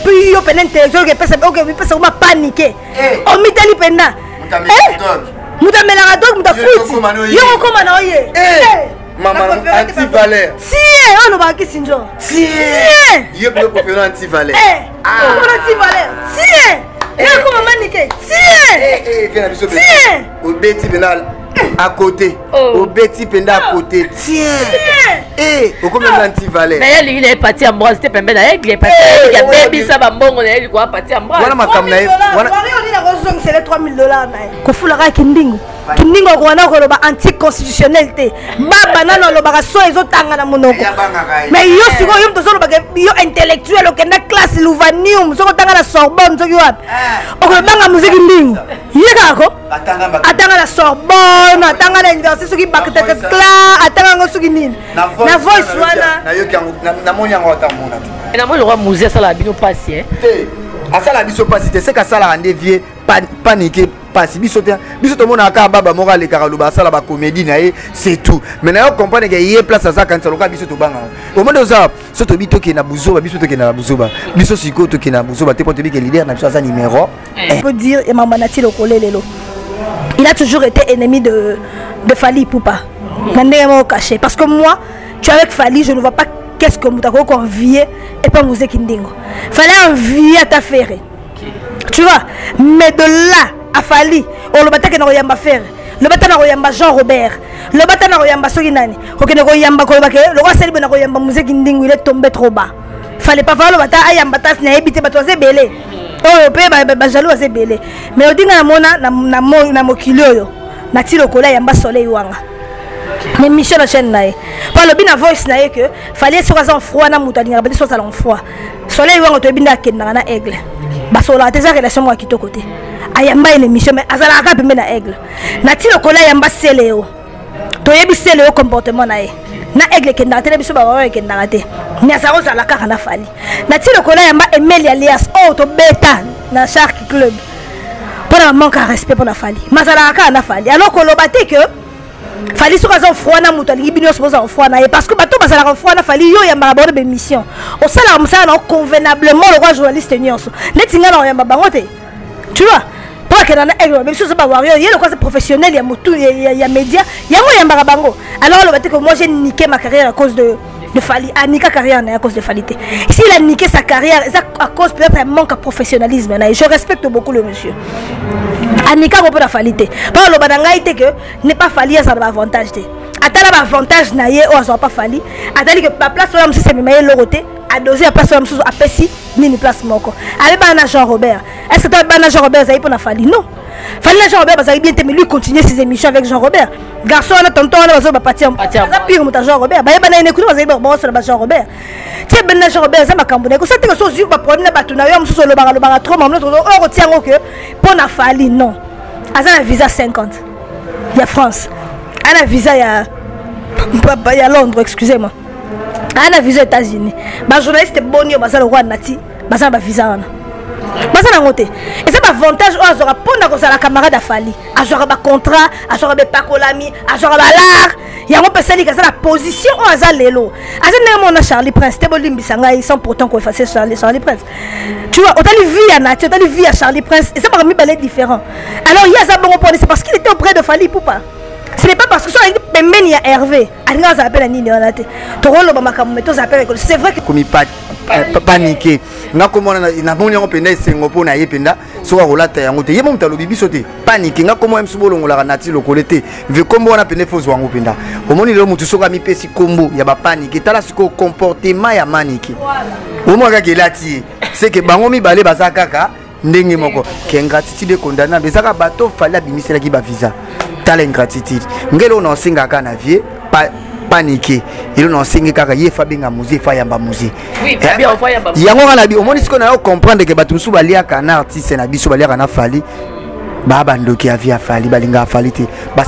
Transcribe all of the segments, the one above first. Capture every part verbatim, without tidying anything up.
puis yo pena intellectuel que pesa OK mi pesa uma paniquer o mitali pena muta melanga dog muta kuti yo koma na oye maman anti-valeur si on va qui sinjo si yo peut préférer anti-valeur ah anti-valeur si yo koma maniquer si eh eh viens la biso au beti penal à côté au beti penda à côté tiens eh au combien d'anti-valeur mais il est parti en bras c'était pembe na il est parti il a baby ça ba mbongo na il quoi parti en bras voilà ma kamna voilà on dit la raison c'est les trois mille dollars na ko fula ka kindingo kindingo ko wana ko ba anti-constitutionnel te baba nana lo ba so ezotanga na monoko mais yo siko yo mto solo ba yo intellectuel o kenda classe Louvanium soko tanga na Sorbonne soko wapi o ko banga muziki ndingo yeka ko atanga atanga la Sorbonne atanga na université soki bakete kla atanga ngo soki nini na voice wana na yo kango na moni yango atamona na mo le roi musée ça la bino passe hein te asala biso passe te c'est ka sala rende vie paniquer passe biso te biso to mona ka baba moko le karaluba sala ba comédie na ye c'est tout mais na yo comprendre que y place ça quand ça loka biso to banga au moment ça so to bito ke na buzoba biso to ke na buzoba biso siko to ke na buzoba te pote bi ke leader na biso ça numéro on peut dire et maman Nati le kolelelo il a toujours été ennemi de de Fally Ipupa mandémo caché parce que moi tu es avec Fally je ne vois pas qu'est-ce que Moutako convier et pas Mouzé Kindingo fallait envier à ta faire tu vois mais de là à Fally on le battait que n'a yamba faire le battait n'a yamba Jean Robert le battait n'a yamba Soginani ok n'a yamba Kolobake le roi Selbe n'a yamba Mouzé Kindingo il est tombé trop bas fallait pas faire le battait à yamba tas n'a habité bateau c'est belé oh pe ba ba jaloux c'est belé mais on dit na mona na na mo na mokilo yo na tilo kola yamba soleil wanga mais Michel la chaîne nae par le bien voice nae que fallait sur un froid na moutani na sur salon froid soleil wanga to binda kenna na aigle ba so la tes relation moi qui to côté ayamba une émission mais azala ka pembe na aigle na tilo kola yamba seleo to yebi seleo comportement nae na aigle kenna tele biso ba wa kenna te mais azaro za la ka na Fally na tilo kola yamba Emeli alias oh to beta na Shark Club pour un manque de respect pour la Fally mazala ka na Fally alors que l'obate que Fally sur un froid na mutali bino suppose en froid na parce que bato bazala en froid na Fally yo ya mababo de mission au sala msa na convenablement le roi journaliste nyonso netinga na ya mabango te tu vois pas que na aigle même chose ba warrior il est le quoi professionnel ya mutu ya média ya mo ya mbabango alors le bate que moi j'ai niqué ma carrière à cause de de Fally a niqué carrière à cause de Fally. S'il a niqué sa carrière c'est à cause peut-être un manque de professionnalisme et je respecte beaucoup le monsieur a niqué un peu la Fally par le badanga était que n'est pas Fally ça a avantage te atala ba avantage na ye o ça pas Fally atali que pa place même si c'est meilleur le côté a doser à place même chose à Pessi ni place moko avec bana Jean Robert est-ce que tu bana Jean Robert ça y pour na Fally non Fally Jean Robert ça bien mais lui continuer ses émissions avec Jean Robert garçon on a tonton on va pas partir ça pire mon Jean Robert ba bana une écoute ça bon sur Jean Robert tu bana Jean Robert ça ma cambo ko ça te so sur ba problème ba tuna yo mso le ba le ba trop maman on retient que pour na Fally non azana visa cinquante il y a France ana visa il y a il y a Londres excusez-moi ana visa États-Unis ba journaliste boni ba ça le roi Nati ba ça ba visa ana ba ça na ngote et ça ba avantage o azora pona ko ça la camarade à Fally azora ba contrat azora ba pakolami azora ba lar ya mo pesali ka ça la position o azala lelo azana mo na Charlie Prince te bolimbisa ngai sans pourtant ko effacer Charlie Charlie Prince tu vois autant vie à Nati autant vie à Charlie Prince et ça parmi balais différent alors il y a ça bon pour c'est parce qu'il était auprès de Fally Ipupa. Ce n'est pas parce que ça a été à Hervé. C'est vrai que comme pas paniquer. Na comment na bon on penda sengo po na yependa so rolata yango te yebo mutalo bibi sote panique nga comment msubo longola Nati lo kolete ve kombo na pende fo zwango penda omoni lo mutu soka mi pesi kombo ya ba panique tala siko comportement ya manique omo ka kelati c'est que bango mi balé baza kaka ndenge moko ke ingratitude condamnable ezaka bato Fally abimisela ki ba visa tala ingratitude ngelo na singa kana vie pa paniquer il on singa kaka ye fabenga muzi fa yamba muzi oui bien fa yamba yango kana bi omoni siko na comprendre que bato musu balia kana artiste na biso balia kana Fally ba bandoki avia Fally balinga Fally te bas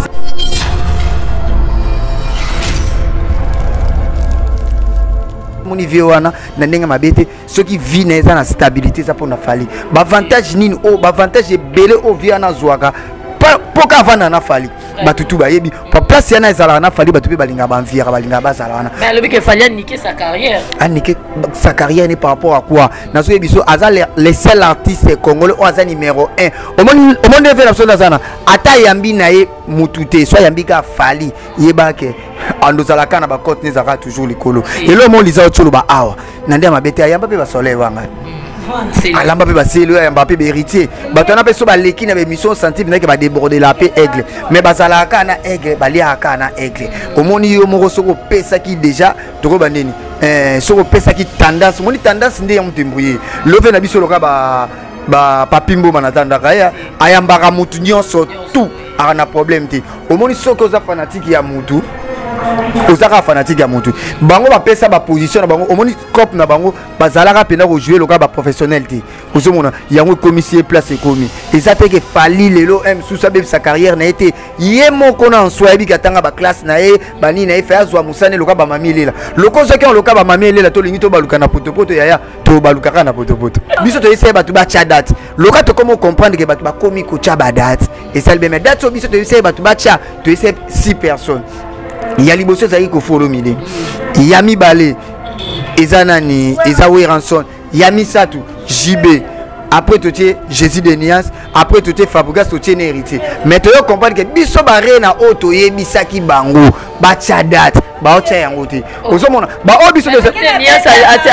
moni vie wana na ndenge mabete ceux qui vivent na stabilité ça pour na Fally ba avantage nini o ba avantage belé o via na zwaka poka vana na fali batutu bayebi pa place yana ezala na fali batupe balinga banviera balinga bazala wana mais le mec fallait niquer sa carrière a niquer sa carrière n'est par rapport à quoi nazo biso aza les seuls artistes congolais au aza numéro un au monde au monde fait la chose zana ata yambi nae mutute soit yambi ka fali yebake andozala kana ba cote nezaka toujours likolo et le monde lisa otolo ba awa nande mabete yamba pe ba soleil wanga alamba pe baselo ya Mbappé héritier batona pe so ba leki na émission santé bina ke ba déborder la paix aigle mais bazala kana aigle balia kana aigle omoni yo moko soko pesa ki déjà toko bandeni eh soko pesa ki tendance moni tendance nde ya mutembrouiller love na biso loka ba ba papimbo manatanda kaya ayambaka mutu nyonso tout ana problème te omoni soko za fanatique ya mutu ozaka fanatique ya mutu bango ba pesa ba position na bango omoni cop na bango bazalaka pena ko jouer loka ba professionnel te ozomona yango commissaire place ekomi ezate ke fali lelo m sous sa sa carrière na été yemo kona en soi bi katanga ba classe na e bani na e fa azwa musane loka ba mami lela loko soki on loka ba mami lela to lingi to baluka na potopoto yaya to baluka na potopoto biso to essayer batu ba cha date loka to comment comprendre que batu ba komi ko cha ba date et ça le même date so biso to essayer batu ba cha to essayer six personnes. Il y a liboso zaki ko follow mide yami balé ezanani ezawe ranson yami satu jb après toté Jésus de Nias après toté Fabregas toté héritier mais tu comprendre que biso bare na auto yebisaki bango ba chadat ba ocha yango te ozomona ba o biso de Nias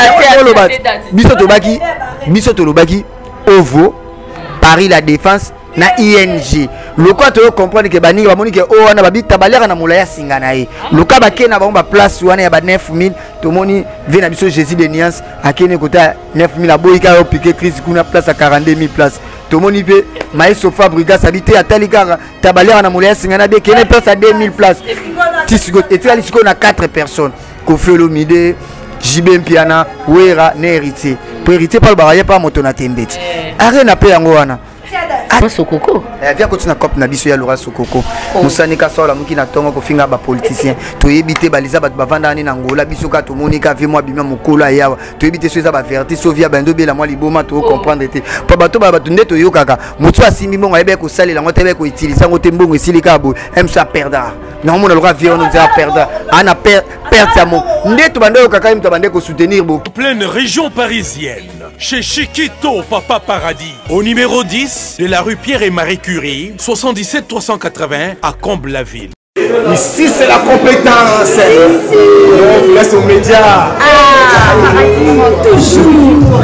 a biso to baki biso to lobaki ovo Paris la défense na I N G loka to comprendre que bani ba moni que o wana babita balera na mulaya singa na ye loka ba kena ba place wana ya ba neuf mille to moni ve na biso Jésus de Nias akene kota neuf mille aboyika yo piquer crise kuna place à quarante-deux mille places to moni pe Maestro Fabregas habité à Talikara tabalera na mulaya singa na be kene place à deux mille places tisiko et tu alisiko na quatre personnes Kofelo Mide Jibem Piana Wera ne héritier pour héritier pas le baraye pas moto na tembeti arena pe yango wana ah sokoko eh via kotina cop na biso ya Laura Sokoko musani ka sola muki na tongo ko finga ba politicien to yebite baliza bat bavanda ni na ngola biso ka to monika vi moi bima mukolo yawa to yebite so za ba verti so via bando bela moi liboma to comprendre te pa bato ba batunde to yokaka mutu asimi mbongo ebe ko salela ngo tebe ko utiliser ngo te mbongo esilika bo em sa perdra na mona loka vi on za perdra ana per perdre sa mo ndeto bando yokaka im to bande ko soutenir bo pleine région parisienne chez Chiquito Papa Paradis au numéro dix de la rue Pierre et Marie Curie soixante-dix-sept trois cent quatre-vingts à Comble-la-Ville. Ici c'est la compétence. On vous laisse aux médias. Ah, toujours.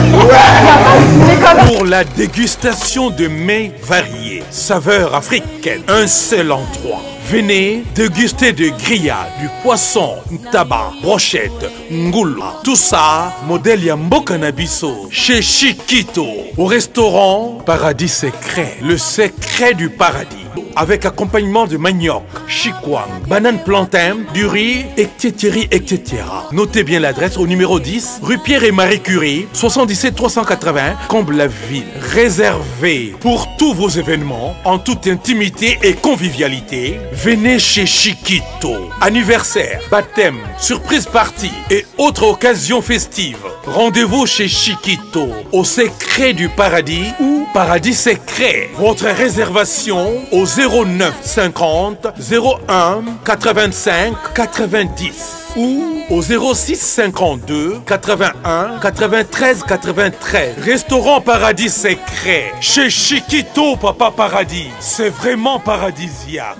Ouais. Pour la dégustation de mets variés, saveurs africaines, un seul endroit. Venez déguster de grillades, du poisson, tabac, brochette, ngoula. Tout ça, modèle Yamboka Nabiso, chez Chiquito. Au restaurant Paradis Secret, le secret du paradis. Avec accompagnement de manioc, chikwang, banane plantain, du riz, et cetera et cetera. Notez bien l'adresse au numéro dix, rue Pierre et Marie Curie, soixante-dix-sept trois cent quatre-vingts, Comble-la-Ville. Réservé pour tous vos événements, en toute intimité et convivialité, venez chez Chiquito. Anniversaire, baptême, surprise party et autres occasions festives. Rendez-vous chez Chiquito, au secret du paradis ou Paradis Secret. Votre réservation au zéro neuf cinquante zéro un quatre-vingt-cinq quatre-vingt-dix ou au zéro six cinquante-deux quatre-vingt-un quatre-vingt-treize quatre-vingt-treize. Restaurant Paradis Secret chez Chiquito Papa Paradis. C'est vraiment paradisiaque.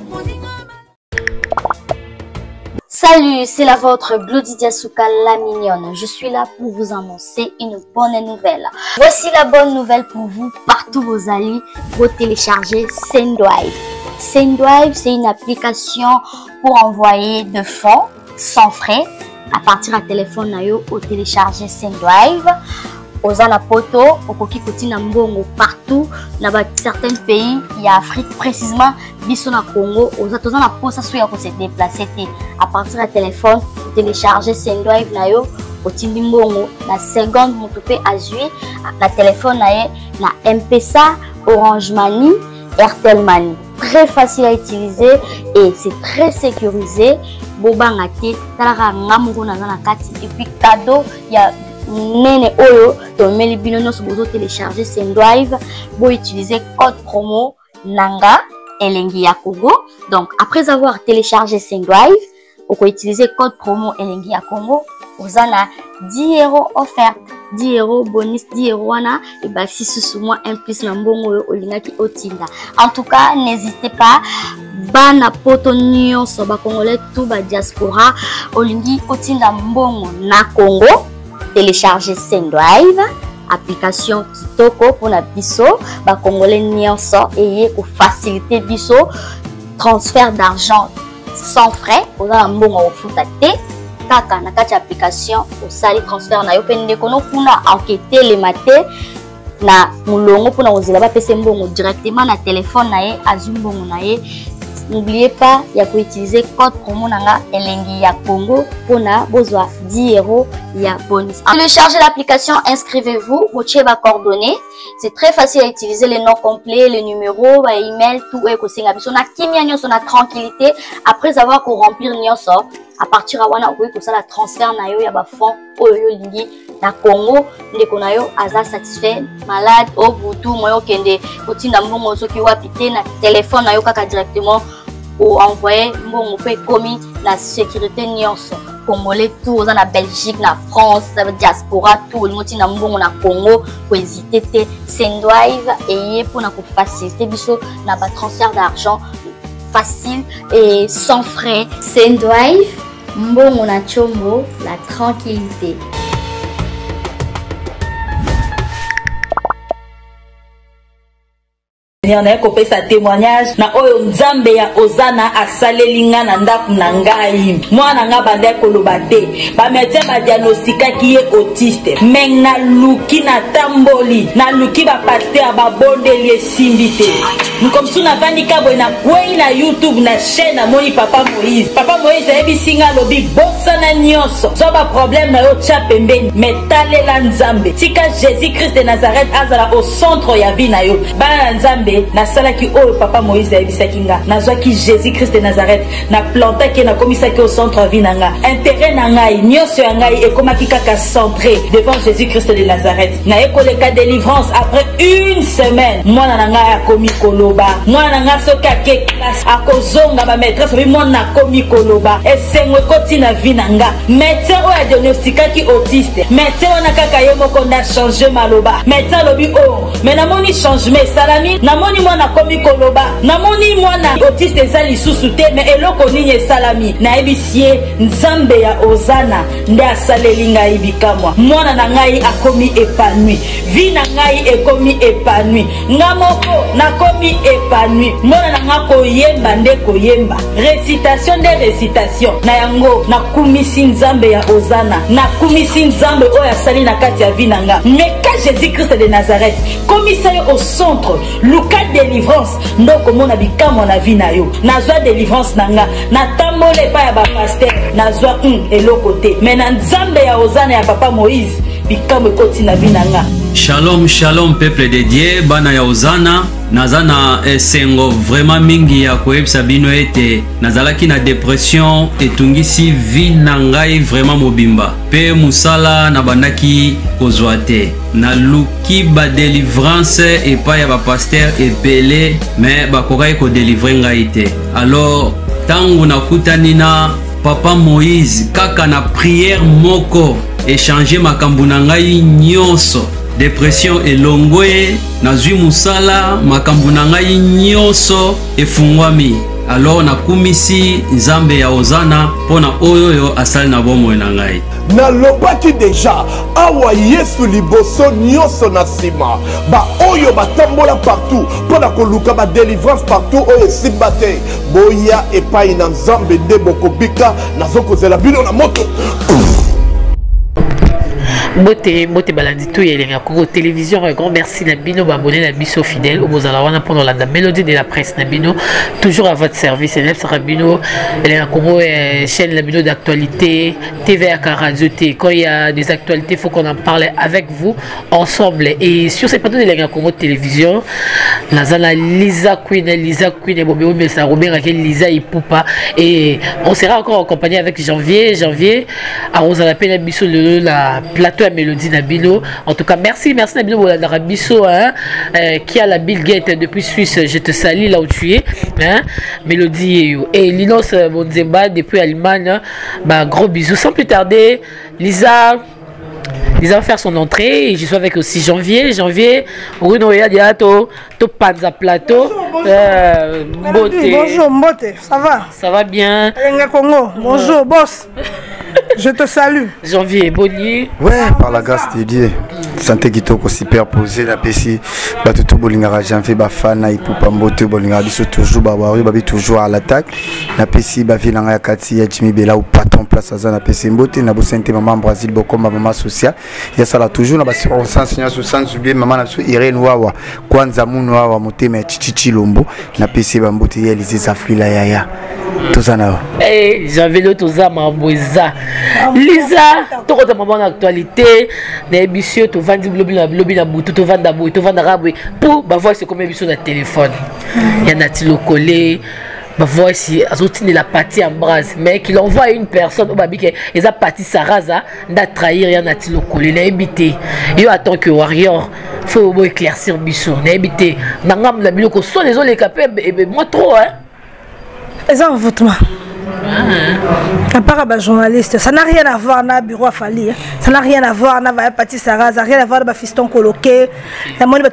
Salut, c'est la vôtre Glody Diasuka la mignonne. Je suis là pour vous annoncer une bonne nouvelle. Voici la bonne nouvelle pour vous, partout vos alliés, pour télécharger Sendrive. Sendrive, c'est une application pour envoyer de fonds sans frais à partir du téléphone nayo au télécharger Sendrive. Oza na poto, okoki kotina mbongo partout na ba certains pays y a Afrique précisément biso na Congo oza toza na posa so ya ko se déplacer té à partir du téléphone télécharger Sendrive nayo otindi mbongo na seconde motope azui na téléphone naye na M P S A, Orange Money, Airtel Money. Très facile à utiliser et c'est très sécurisé. Bobanga té talaka ngamungo na na kati et puis cadeau y a nene oyo to meli bino no so bozo télécharger Sendrive bo utiliser code promo nanga Elengi ya Congo. Donc après avoir téléchargé Sendrive, vous pouvez utiliser code promo Elengi ya Congo. Vous en avez dix euros offert, dix euros bonus, dix euros wana et bah si sous moi un plus na mbongo olingaki otinda. En tout cas, n'hésitez pas bana poto nyonso ba congolais tout ba diaspora olingi otinda mbongo na Congo, télécharger Sendrive, application kitoko pour na biso ba congolais nyonso et pour faciliter biso transfert d'argent sans frais. Vous avez mbongo ofutate kaka na kati application osali transfert na yo pende kono kuna enquêter les maté na mulongo pona ozela ba pese mbongo directement na téléphone na ye azumbongo na ye. N'oubliez pas ya ko utiliser code promo nanga Elengi ya Congo pona bozwa dix euros ya bonus. Téléchargez l'application, inscrivez-vous, boche ba coordonnées. C'est très facile à utiliser, les noms complets, les numéros, ba email, tout est ko singa biso na kimia nyonso na tranquillité après avoir ko remplir nyonso. À partir à wana okoki kosala transfert na yo ya ba fonds oyo lingi na Congo ndeko na yo aza satisfait malade au butu moyo kende otinda mbongo soki wapi te na téléphone na yo kaka directement ou envoyer mbongo pe komi na sécurité nyonso congolais tout oza na Belgique na France diaspora tout otinda mbongo na Congo ko hésiter te Sendrive eye pona ko faciliter biso na ba transfert d'argent facile et sans frais. Sendrive, mbongo na chombo, la tranquillité. Naye kopesa témoignage na oyo nzambe ya ozana asalelinga na ndaku na ngai mwana nga bande koloba te ba médecin ba diagnostikaki ye autiste meng na luki na tamboli na luki ba pasteur ba bondeli esimbi te nkomsu na vandika boy na kwei na YouTube na chaîne na moni papa Moïse papa Moïse ayebisinga lobi bosana nyonso so ba problème na yo tcha pembeni metalela nzambe tika Jésus Christ de Nazareth azala au centre ya vie na yo bana nzambe na salaki oyo papa Moïse ayebisaki nga nazwaki Jésus Christ de Nazareth na plantaki na komisaki au centre vie na nga intérêt na ngai nyonso ya ngai ekomaki kaka centré devant Jésus Christ de Nazareth na ekoleka délivrance après une semaine mwana na ngai akomi koloba mwana na ngai soki ake classe akozonga ba maîtresse bi mwana akomi koloba esengo ekoti na vie na nga médecin oyo diagnostikaki autiste médecin wana kaka ye moko nda changer maloba médecin lobi oh mais namoni changement salami namoni mwana komi koloba namoni mwana autiste eza lisusu te mais eloko nini esalami nayebisi ye nzambe ya ozana nde asaleli ngai bikamwa mwana na ngai akomi épanoui vie na ngai ekomi épanoui nga moko nakomi épanoui mwana na nga koyemba nde koyemba récitation nde récitation na yango nakumisi nzambe ya ozana nakumisi nzambe oyo asali na kati ya vie na nga meka Jésus Christ de Nazareth komisa yo au centre luka délivrance ndoko mona bikamwa na vie na yo nazwa délivrance na nga natambole pa ya ba pasteur nazwa un eloko te mais na nzambe ya ozana ya papa Moïse bikamwa ekoti na vie na nga. Shalom shalom peuple de Dieu bana ya ozana nazana esengo vraiment mingi ya koyebisa bino ete nazalaki na dépression etungisi vie na ngai vraiment mobimba pe musala na bandaki kozwa te na luki ba délivrance epai ya ba pasteur ebele mais bakokai ko délivrer ngai te alors tangu nakutani na papa Moïse kaka na prière moko échanger makambo na ngai nyonso dépression elongwe nazwi musala makambo na ngai nyonso efungwami alors nakumisi nzambe ya ozana pona oyo yo asali na bomoi na ngai nalobaki deja awa yesu liboso nyonso na nsima ba oyo batambola partout mpona koluka ba délivrance partout oyo esimba te boya epai na nzambe nde bokobika nazokozela bino na moto. Bote bote balandi tout yelenga koko télévision un grand merci na bino abonné na biso fidèle au bozala wana pendant la mélodie de la presse na bino toujours à votre service et sera bino yelenga koko chaîne la bino d'actualité T V A K radio T quand il y a des actualités faut qu'on en parle avec vous ensemble et sur ces plateaux de yelenga koko télévision nazala Lisa Queen Lisa Queen et Bobé mais ça Robert avec Lisa Ipupa et on sera encore en compagnie avec Janvier Janvier à Rosa la peine biso le la plateau la mélodie Nabino. En tout cas, merci, merci Nabino Bolanda-Rabiso, hein, euh, qui a la Bill Gates depuis Suisse. Je te salue là où tu es. Hein, mélodie et Linos Bonzemba depuis Allemagne. Bah, gros bisous. Sans plus tarder, Lisa. Lisa va faire son entrée et je suis avec aussi Janvier. Janvier, Bruno et Adiato, Topanza Plateau. Euh, bonjour, Mbote, ça va? Ça va bien. Congo, bonjour, boss. Je te salue. Janvier, Bonnier. Ouais, par la grâce de Dieu. Santé Kitoko superposé la P C. Batuto Bolingara, Janvier Bafana, Ipupa Mbote, Bolingara, Biso toujours, Babari, Babi toujours à l'attaque. La P C, Bavilanga Kati, Jimmy Bela ou patron place à la P C Mbote, Nabo Sainte Maman Brésil, Boko, Maman Social. Il y a ça là toujours, Naba circonstance, il y a sans oublier Maman Nabso, Irene Wawa, Kwanza Mounoua, Motema, Chichi Lombo, la P C Bambote, Elise Zafri, la Yaya. Tout ça là. Eh, j'avais le tout ça, Mambouza. Lisa, tout le moment d'actualité, les bichos, tu vends du lobby, le lobby na boutou, tu vends d'abou, tu vends d'arabe. Pour ma voix, c'est comme un bichot de téléphone. Il y en a-t-il au collé. Ma voix ici, Azotine la partie en brasse, mais qu'il envoie une personne au babi qui est a parti Saraza, n'a trahir, il y en a-t-il au collé, n'a habité. Et en tant que warrior, il faut éclaircir bichot, n'a habité. Nangam la bilo, soit les autres les capés, et moi trop, hein. Et ça, envoûtement. À part un journaliste, ça n'a rien à voir avec le bureau à Fali. Ça n'a rien à voir avec la partie Sarah, ça n'a rien à voir avec le fiston coloqué. Ça n'a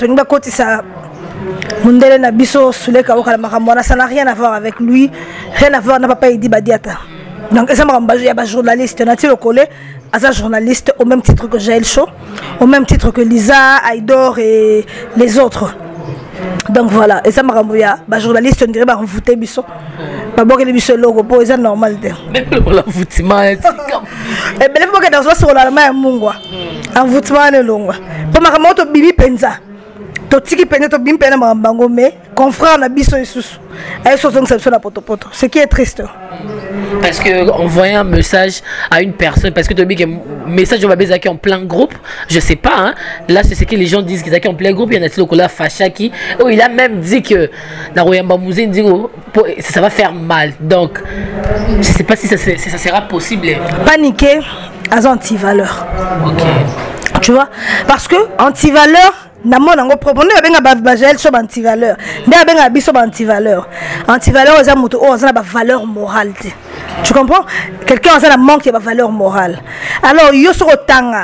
rien à voir avec lui. Rien à voir avec papa Idi Badiata. Donc, ça m'a dit un journaliste. On collé à un journaliste au même titre que Jaël Chaud, au même titre que Lisa, Aïdor et les autres. Donc voilà, et ça m'a renvoyé. Les journalistes, on dirait que je biso. D'abord, les biso logo, c'est normal. Mais pour l'envoûtement, et bien, il faut que dans ce soit la main mungwa. Envoûtement est long. Pour ma remote, bibi penza. Totiki penza, to bim penza mambango, mais confrère na biso et sous. Et ce sont sur la poto poto. Ce qui est triste. Parce que envoyer un message à une personne, parce que tu as dit que message on va baiser en plein groupe, je sais pas, hein. Là c'est ce que les gens disent qu'ils sont en plein groupe. Il y en a qui ont Fachaki, oh, il a même dit que dans Royamba Mouzé, ça va faire mal. Donc je sais pas si ça, si ça sera possible. Paniquer à anti-valeur. Ok. Tu vois, parce que anti-valeur. Namon nango propre ne benga ba bagel so anti valeur ne benga biso anti valeur anti valeur za moto o za ba valeur morale. Tu comprends? Quelqu'un a la manque de valeur morale. Alors yo so tanga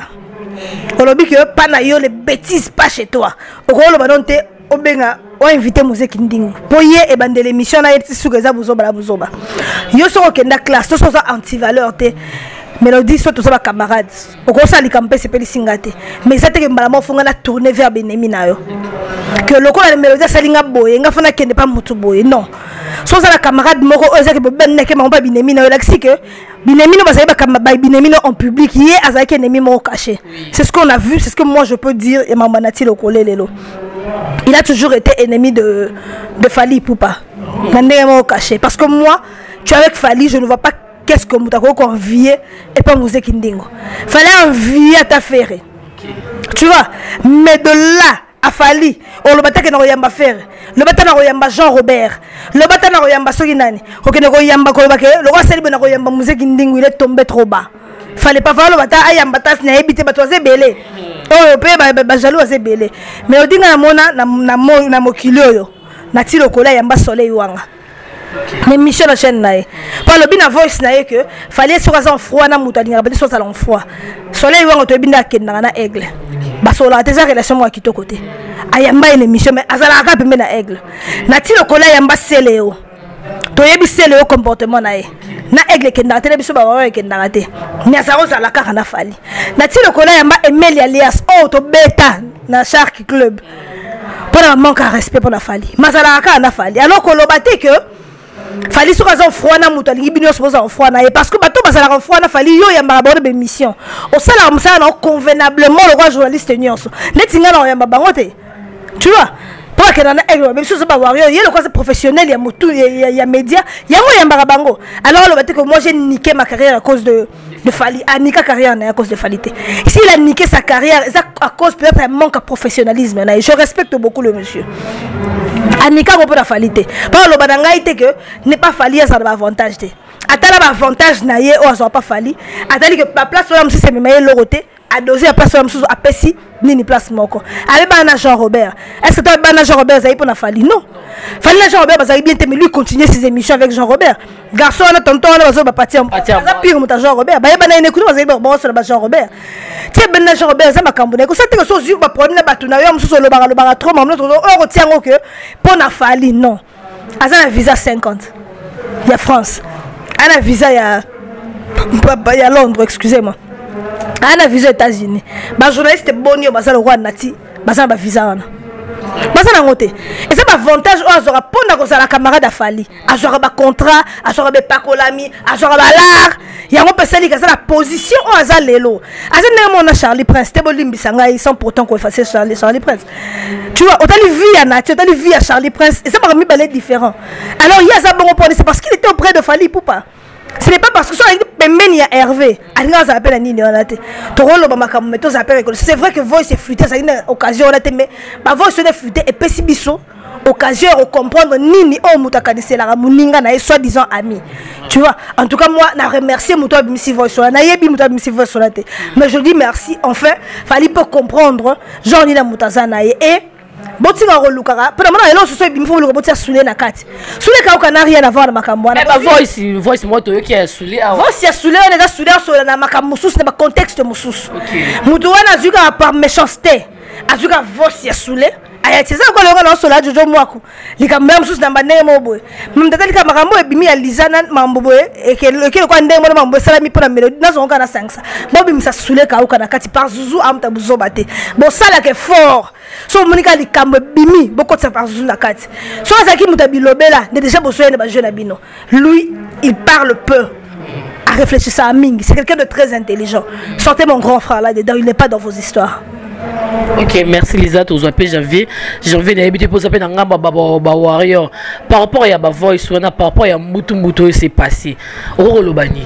olobi que pas na yo les bêtises pas chez toi okolo banonte obenga o invité musée kindingu poye e bande l'émission na yeti sugeza buzoba la buzoba yo so kenda classe to so anti valeur te. Mélodie soit tous les camarades. Au gros ça les campés c'est pas les singate. Mais ça te que maman fonga na tourner vers Benemi na yo. Que le coup la mélodie ça linga boye, nga fona kende pas mutu boye. Non. Soit ça la camarade moko oza que ben neke maman pas Benemi na yo laxi que Benemi no ba ba camarade Benemi no en public hier azaki ennemi moko caché. C'est ce qu'on a vu, c'est ce que moi je peux dire et maman nati le collé lelo. Il a toujours été ennemi de de Fali Poupa. Nandé moko caché parce que moi tu es avec Fali, je ne vois pas qu'est-ce que vous avez envié et pas vous kindingo. Fallait envier à ta faire. Tu vois, mais de là à Fali, on le battait que nous yamba faire. Le battait na yamba Jean Robert. Le battait na yamba Soginani. OK na yamba ko bake, le roi célèbre na yamba musique kindingo, il est tombé trop bas. Fallait pas faire le battait ayamba tas na habité ba toise belé. Oh pe ba ba jaloux assez belé. Mais odinga na mona na na na mokilo yo. Na ti lokola yamba soleil wanga. Mais Michel la chaîne nae par le bin voice nae que fallait sur un froid na mutani na sur salon froid soleil wango to binda kenda na aigle ba sola tes relation moi qui to côté ayamba une émission mais azala ka pembe na aigle na ti lokola yamba seleo to yebi seleo comportement nae na aigle kenda tele biso ba wa kenda te ni azaro sala ka na fali na ti lokola yamba Emile alias oh to beta na Shark Club pour un manque à respect pour la fali mazala ka na fali alors que l'obate que Fali sur un froid na mutu alingi bino supposé en froid na parce que bato basala en froid na fali yo ya mbaba de mission au sala msala na convenablement le roi journaliste nyonso netinga na ya mbaba te tu vois pas que dans aigle même chose pas warrior il le quoi c'est professionnel ya mutu ya ya média ya mo ya mbaba bango alors le bato que moi j'ai niqué ma carrière à cause de de Fali a niqué carrière à cause de Falité si il a niqué sa carrière c'est à cause peut-être un manque de professionnalisme et je respecte beaucoup le monsieur Anika ko pour Falité par le badanga était que n'est pas Fali ça a avantage te atala ba avantage na ye o ça pas Fali atali que la place là si c'est meilleur loroté a dosé à place à Pessi, ni place moko. Avec Bana Jean Robert. Est-ce que tu as Bana Jean Robert, ça y est pour Fali? Non. Fali Jean Robert, ça y est bien, mais lui continuer ses émissions avec Jean Robert. Garçon, on a tonton, on a besoin de partir. Ça pire, mon Jean Robert. Bah, il y a écoute, vous avez bon sur le Jean Robert. Tu sais, Bana Jean Robert, ça m'a cambonné. Vous savez que ce jour, bah, problème, bah, tu n'as rien, sur le bar, le bar, trop, maman, on retient que pour Fali, non. Ah, ça, un visa cinquante. Il y a France. Ah, un visa, il y a. Il y a Londres, excusez-moi. Ah, un visa aux États-Unis. Les journalistes bonio, bah ça le roi Nati, bah ça ba visa on. Bah ça n'a et c'est un avantage où azora pona ko la camarade afali. Azora ba contrat, azora ba pakolami, azora ba l'art. Il y a un personne qui a la position où azal lelo. Azal ne mon Charlie Prince, te bolimbi sanga ils sont pourtant qu'on effacer Charlie Charlie Prince. Tu vois, autant les vie à Nati, autant les vie à Charlie Prince et ça m'a mis balai différent. Alors il y a ça bon pour c'est parce qu'il était auprès de Fali Poupa. Ce n'est pas parce que ça il y a Hervé. C'est vrai que voice est flûté, c'est une occasion mais ma voice est flûté et pessibiso occasion de comprendre nini o mutakani c'est la muninga na soit disant ami. Tu vois, en tout cas moi na remercier muto bimisi voice na yebi muto bimisi voice la te. Mais je dis merci enfin, fallait pas comprendre Jean ni na mutazana et botinga rolukara pena mona elo soso bimfo lu botia soule na kati soule ka okana rien à voir na makambo na ba voice voice moto yo ki a soule a voice ya soule on est soule sur na makambo mususu na contexte mususu mutu wana zuka par méchanceté azuka voice ya soule aya tisa ko le ngana sola jojo mwako lika même mususu na bandenge moboye mtata lika makambo ebimi ya lizana mamboboye e ke ke ko ndenge mo mambo sala mi pona melody na zonga na cinq cents bobi misa soule ka okana kati par zuzu amta buzobate bo sala ke fort. So monika likambo bimi beaucoup de par na kati so azaki mutabilobela de déjà bosoye na ba jeune abino lui il parle peu à réfléchir ça à Ming c'est quelqu'un de très intelligent sortez mon grand frère là dedans il n'est pas dans vos histoires. Ok, merci Lisa, tu as appelé janvier. Janvier n'a habité pour s'appeler Nangamba Baba Warrior. Par rapport à Yaba Voice, par rapport à Moutou Moutou, c'est passé. Oro Lobani.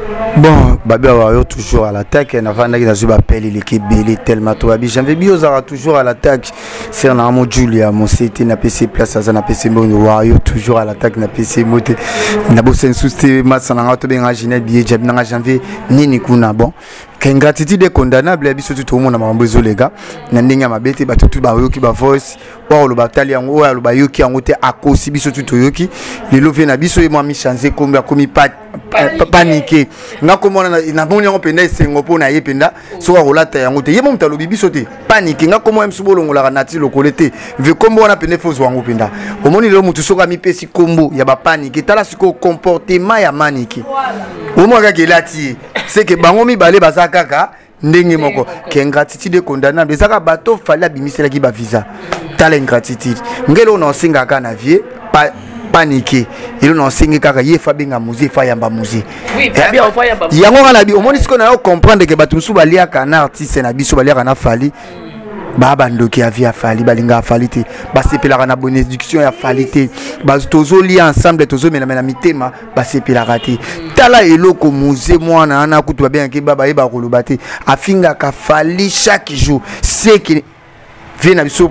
Bon, Baba Warrior toujours à l'attaque. Et avant d'aller dans le appel, il est belé tellement toi. Janvier Biozara toujours à l'attaque. C'est un amour Julia, mon C T n'a pas ses places, ça n'a pas ses mots. Warrior toujours à l'attaque, n'a pas ses mots. N'a pas ses sous-té, Massana, Bien Ginette, Billet, Jabna, Janvier, Nini Kuna. Bon. Qu'ingratitude est condamnable, et surtout tout le monde a besoin les gars. N'endenga ma bête, tout tout bayoki ba voice, ou le bataille en haut, le bayoki en haut à cause si biso tout yoki. Les lovés na biso et moi mi changer comme a commis pas paniquer. N'a comment on a n'a bon on peut naître c'est ngopo na yependa, soit relata en haut. Yemo mtalo bibi sauter. Paniquer. N'a comment même subolo on la nati le colleté. Ve comme on a peine faux ou ngopenda. Au moment où mutu soka mi pesi combo, ya ba paniquer. Tala siko comportement ya maniquer. Au moins que lati, c'est que bango mi balé baza kaka ndenge moko qu'ingratitude condamnable ezaka bato fallait abimisela ki ba visa tala ingratitude ngelo no singa kana vie pa paniquer il no singa kaka ye fa benga muzi fa yamba muzi oui bien fa yamba yango kana bi omoni siko na comprendre que bato musu balia kana artiste na biso balia kana fali baba ndoki a via fali balinga fali te basepelaka na bonne éducation ya fali te bazozo li ensemble tozo mena mena mitema basepelaka te tala eloko musée mwana ana kutu ba bien ke baba yeba koloba te afinga ka fali chaque jour c'est que vient biso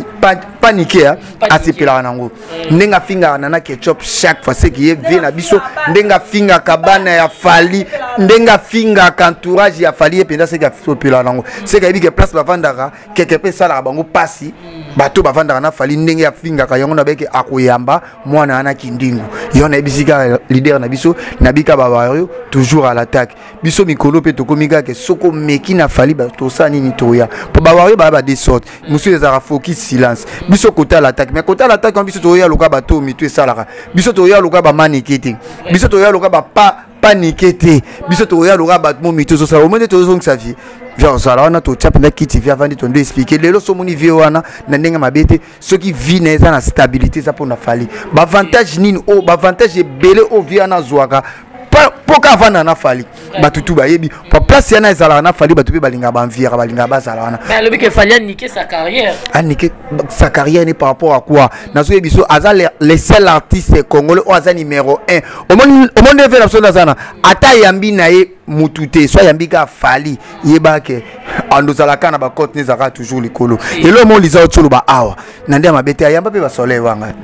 paniquer asepelaka nango ndenga finga nana ketchup chaque fois c'est que vient biso ndenga finga kabana ya fali ndenga finga entourage ya fali penda c'est que asepelaka nango c'est que bi place ba vandaka quelque peu ça la bango passi bato ba vandaka na fali ndenga ya finga ka yango na beke akoyamba mwana ana kindingu yona bisika leader na biso na bika babayo toujours à l'attaque biso mikolo pe tokomika ke soko meki na fali ba to sa nini toya po babayo ba ba des sortes monsieur les focus silence biso kota l'attaque mais kota l'attaque on biso toya loka bato mitu esalaka biso toya loka ba manikete biso toya loka ba pa paniquete biso toya loka ba mo mitu so sa au moins to zonga sa vie genre ça là on a to chap na kiti via vandi to expliquer lelo so moni vie wana na ndenga mabete ceux qui vivent na na stabilité ça pour na fali ba avantage nini o ba avantage belé o via na zwaka poka vana na fali batutu bayebi pa place yana ezala na fali batupe balinga ba envier balinga bazala wana mais le but que fallait niquer sa carrière a niquer sa carrière n'est par rapport à quoi nazo biso aza les seuls artistes congolais o aza numéro un au monde au monde fait l'absolu zana ata yambi na ye mutute soit yambi ka fali yeba ke andozala kana ba cote nezaka toujours likolo et le monde lisa otolo ba awa nande mabete yamba pe ba soleil wanga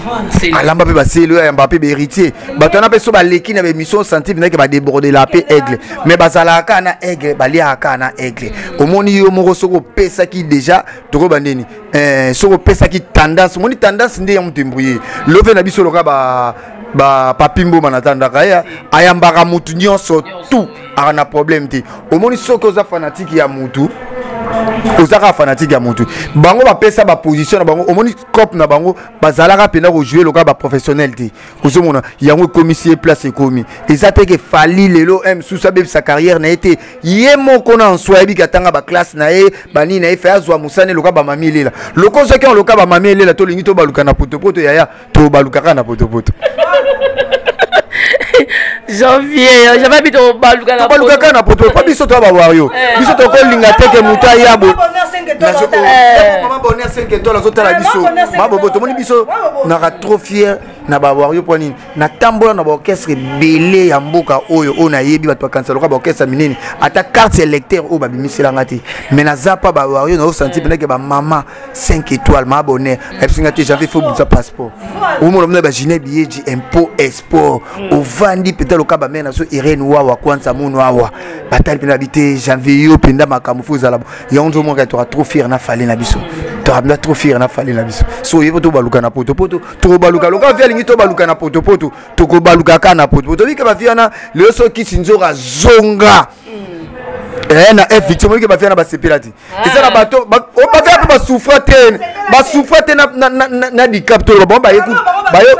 alamba pe ba selo ya Mbappé be héritier bato na pe so ba leki na be mission santé na ke ba déborder la paix aigle mais bazala ka na aigle ba lia ka na aigle omoni yo moko soko pesa ki déjà toko bandeni eh soko pesa ki tendance moni tendance ndi ya mtembrouiller love na biso loka ba ba papimbo manatanda kaya ayambaka mutu nyonso tout ana problème te omoni soko za fanatique ya mutu ozaka fanatique ya mutu bango ba pesa ba position na bango omoni cop na bango bazalaka pena ko jouer loka ba professionnel te ozomona yango commissaire place ekomi ezate ke fali lelo m sous sa sa carrière na été ye moko na soi bi katanga ba classe na e bani na e fa azwa musane loka ba mami lela loko soki on loka ba mami lela to lingi to baluka na potopoto yaya to baluka na potopoto janvier j'avais habité au baluka na baluka na poto pas biso to ba wayo biso to ko linga teke muta yabo maman bonheur cinq étoiles azota la biso mabobo to moni biso na ka trop fier na ba wayo poni na tambola na ba orchestre belé ya mboka oyo ona yebi ba to kansalo ka ba orchestre minene ata carte électeur o ba bimisela ngati mais na zapa ba wayo na o senti peneke ba maman cinq étoiles ma bonheur epsinga te j'avais faut buta passeport o mo na ba jine billet di impôt export o vandi peta loka ba mena so Irene wawa kwanza muno awa batali pena bité janvier yo penda makamufu za labo yonzo mo ka to trop fier na fali na biso to abna trop fier na fali na biso so yebo to baluka na poto poto to baluka loka via lingi to baluka na poto poto to ko baluka ka na poto poto bika ba viana le so ki sinzora zonga eh na F victime ke ba viana ba sepelati eza na bato ba ba via ba souffra te ba souffra te na na na di capteur ba ba écoute ba yo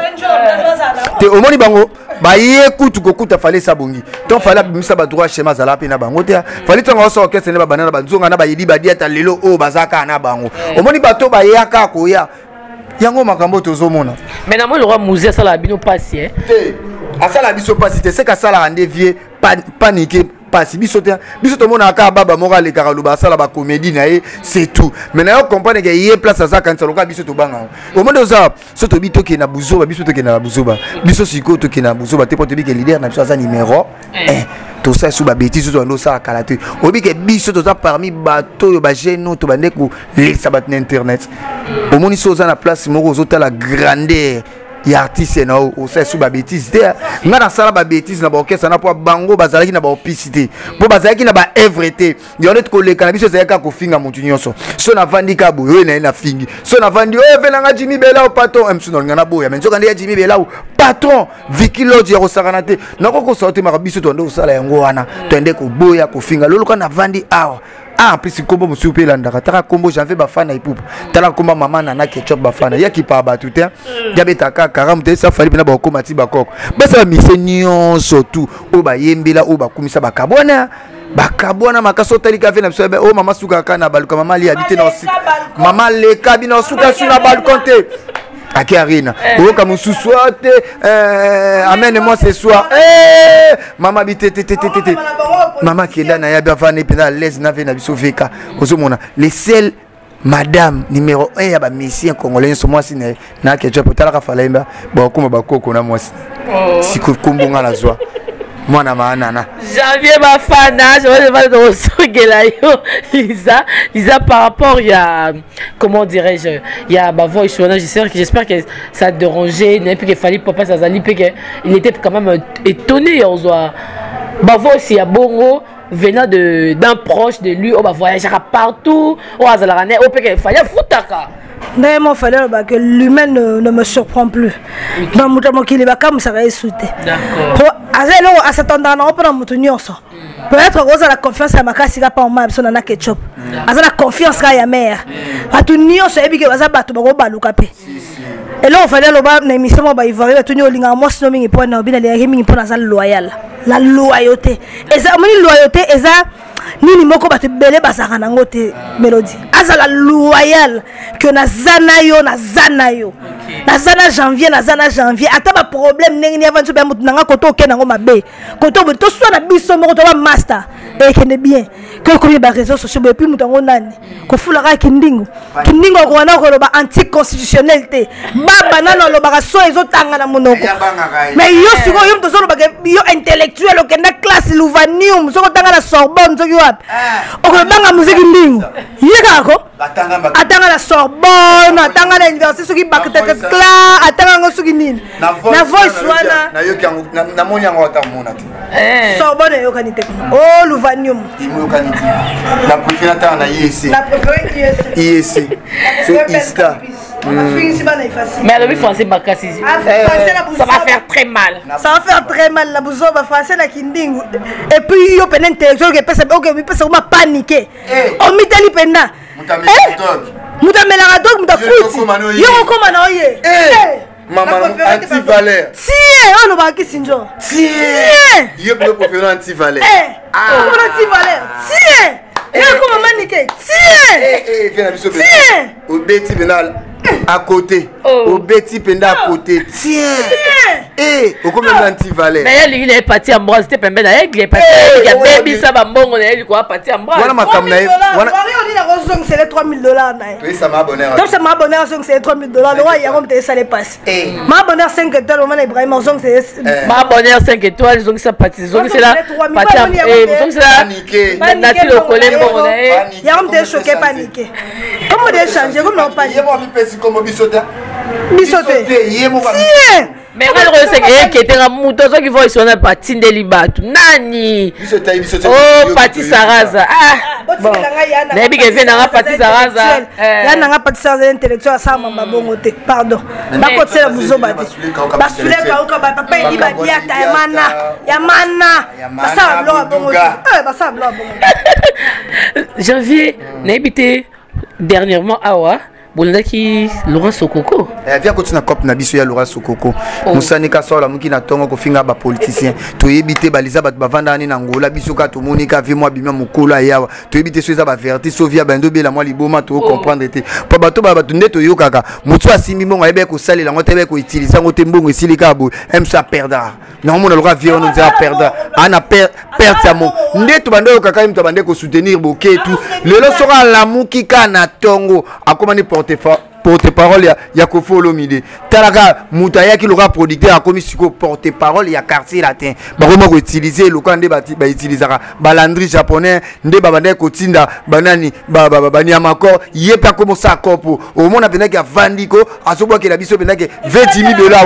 te omoni bango ba écoute ko kuta fallait sabongi donc fallait misa ba droit schéma za la pe na bango te fallait tonga so orchestre ne ba banana ba nzonga na ba yidi ba diata lelo o bazaka na bango omoni bato ba yaka ko ya yango makambo tozomona mais na moi le roi musée ça la bino passe hein te asala biso passe te c'est ka sala rende vie paniquer passe biso te biso to mona ka baba moko le karaluba sala ba comédie na ye c'est tout mais na yo comprendre que yé place ça quand ça loka biso to banga au monde ça so to bito ke na buzoba biso to ke na buzoba biso siko to ke na buzoba te poto bi ke leader na biso ça numéro un tout ça sous ba bêtise to ndo ça kalate obi ke biso to ça parmi bato yo ba geno to bande ko les sabat na internet au monde so za na place moko zo ta la grandeur ya artiste na o ça sous ba bêtise te nga na sala ba bêtise na ba orchestre na po bango bazalaki na ba opicité po bazalaki na ba œuvre te yone ko le kana biso zayaka ko finga mutu nyonso so na vandi ka boyo na na fingi so na vandi o vela nga Jimmy Bela o patron em suno nga na boya menzo kandi ya Jimmy Bela o patron Vicky Lodge ya ko sakana te na ko ko sorti ma biso to ndo sala yango wana to ende ko boya ko finga lolo kana vandi awa ah en plus kombo musupe landaka taka kombo janvier bafana ipupa tala komba mama nana ketchup bafana yaki pa ba tout diabeta ka karam te ça fali pena ba komati ba koko basa mise nyonso tout o ba yembela o ba kumisa ba kabona ba kabona makaso tali ka vena biso o mama suka kana baluka mama li habite na osika mama le kabina suka suna balkonte Aki Arina, oh comme ce soir, amène-moi ce soir. Eh, maman bite te te te te. Maman qui est là, n'a pas venu pendant l'aise n'a pas vu veka. Osomona, les seuls madame numéro un ya ba messie congolais so moi sine na ke job tala ka falemba ba kuma ba koko na moi si ko kumbunga la joie. Moi na maana janvier ma fana je vais pas de sogela yo Lisa Lisa par rapport il y a comment dirais-je il y a ba voix sur j'espère que j'espère que ça dérangeait n'est plus qu'il fallait papa ça zali que il était quand même étonné on doit ba voix aussi à bongo venant de d'un proche de lui on va voyager partout on va aller au peut qu'il fallait foutaka. D'ailleurs, il fallait que l'humain ne, ne me surprend plus. Donc, je vais comme ça va sauter. D'accord. À cet endroit, on peut nous tenir ça. Peut-être que la confiance à ma casse, il n'y a pas mal besoin de ketchup. La confiance à la mère. À tout nion, c'est bien que vous avez battu au bas capé. Et là, on fallait le bas, mais il m'a dit, il tenir au linga, moi, c'est nommé pour nous, bien les rémis pour la loyale. La loyauté. Et ça, la loyauté, et ça. Nini moko ba te belé basaka nango te mélodie azala loyal que na zana yo na zana yo na zana janvier na zana janvier ata ba problème ndenge ni avant tu ba mutu nanga koto ke nango mabe koto bo to so na biso moko to ba master et que ne bien que ko ba réseaux sociaux et puis mutu ngo nani ko fulaka kindingo kindingo ko na ko ba anti constitutionnel te baba nano lo ba so ezotanga na monoko mais yo siko yo mto so lo ba yo intellectuel intellectuel okenda classe Louvanium soko tanga la Sorbonne soki wapi okobanga muziki ndingo yekako atanga la Sorbonne atanga la université soki baktekla atanga ngo soki nini na voice wana na yoki na moni yango atamona te Sorbonne yokani te oh Louvanium yokani te na préféré ta na I E C na préféré I E C c'est Ista. Mais alors, français, ça va faire très mal. Ça va faire très mal. La bouzo, français, la kinding. Et puis, il y a une intellectuelle qui peut se paniquer. On met tali penda. Moutamela dog, moutakouti. Yo, comment on y maman, anti-valère. Si, on le voit qui sinjo. Si, yo, le préféré anti-valère. Ah, anti-valère. Si. Et comment maniquer? Tiens! Eh, eh, viens à l'issue. Tiens! Au Betty Benal, à côté. Au Betty Penda à côté. Tiens! Eh, au combien d'anti-valais? Mais il est parti en bras, c'était pas bien. Il est parti. Il a baby ça va bon, on est quoi parti en bras. Voilà ma caméra. Voilà. On dit la rose c'est les trois mille dollars. Oui, ça m'a abonné. Donc ça m'a abonné à c'est les trois mille dollars. Le roi il y a comme ça les passe. M'a abonné à cinq étoiles, on m'a Ibrahim Zong c'est m'a abonné à cinq étoiles, Zong ça parti. Zong c'est là. Parti en eh, Zong c'est là. Paniqué. Nati le collègue bon. Il y a comme des choqués paniqués. Comment des changer comme non paniqué. Il y a moi qui comme bisoté. Bisoté. Mais quand on sait que était un mouton qui va sur la patine de libatu nani oh pati saraza ah bon nabi que vient dans pati saraza ya nanga pati saraza intellectuel ça mamba bongo te pardon bako tsela buzo bati basule ka uka ba papa ndi ba diata ya mana ya mana basa blo bongo eh basa blo bongo janvier nabi dernièrement awa bolaki Laurent Sokoko eh via continuer cop na biso ya Laurent Sokoko musani ka sola muki na tongo ko finga ba politicien to yebite baliza bat bavanda ni na ngola biso ka to monika vi moi bimia mukolo yawa to yebite so za ba verti so via bando bela moi liboma to comprendre te pa bato ba bato ndeto yokaka mutu asimi mbongo ayebe ko salela ngo tebe ko utiliser ngo te mbongo esilika bo aime ça perdre na mona Laurent vi on za perdre ana perdre sa mo ndeto bando yokaka imto bande ko soutenir boketu lelo sora la muki kana tongo akomani porte-parole ya ya Koffi Olomide talaka mutaya ki loka producteur a commis siko porte-parole ya quartier latin ba ko ko utiliser loka nde ba ba utilisera balandri japonais nde ba bande ko tinda banani ba ba bani amakor ye pa comme ça kopo au monde pena ki avandiko asobwa ke la biso pena ke vingt mille dollars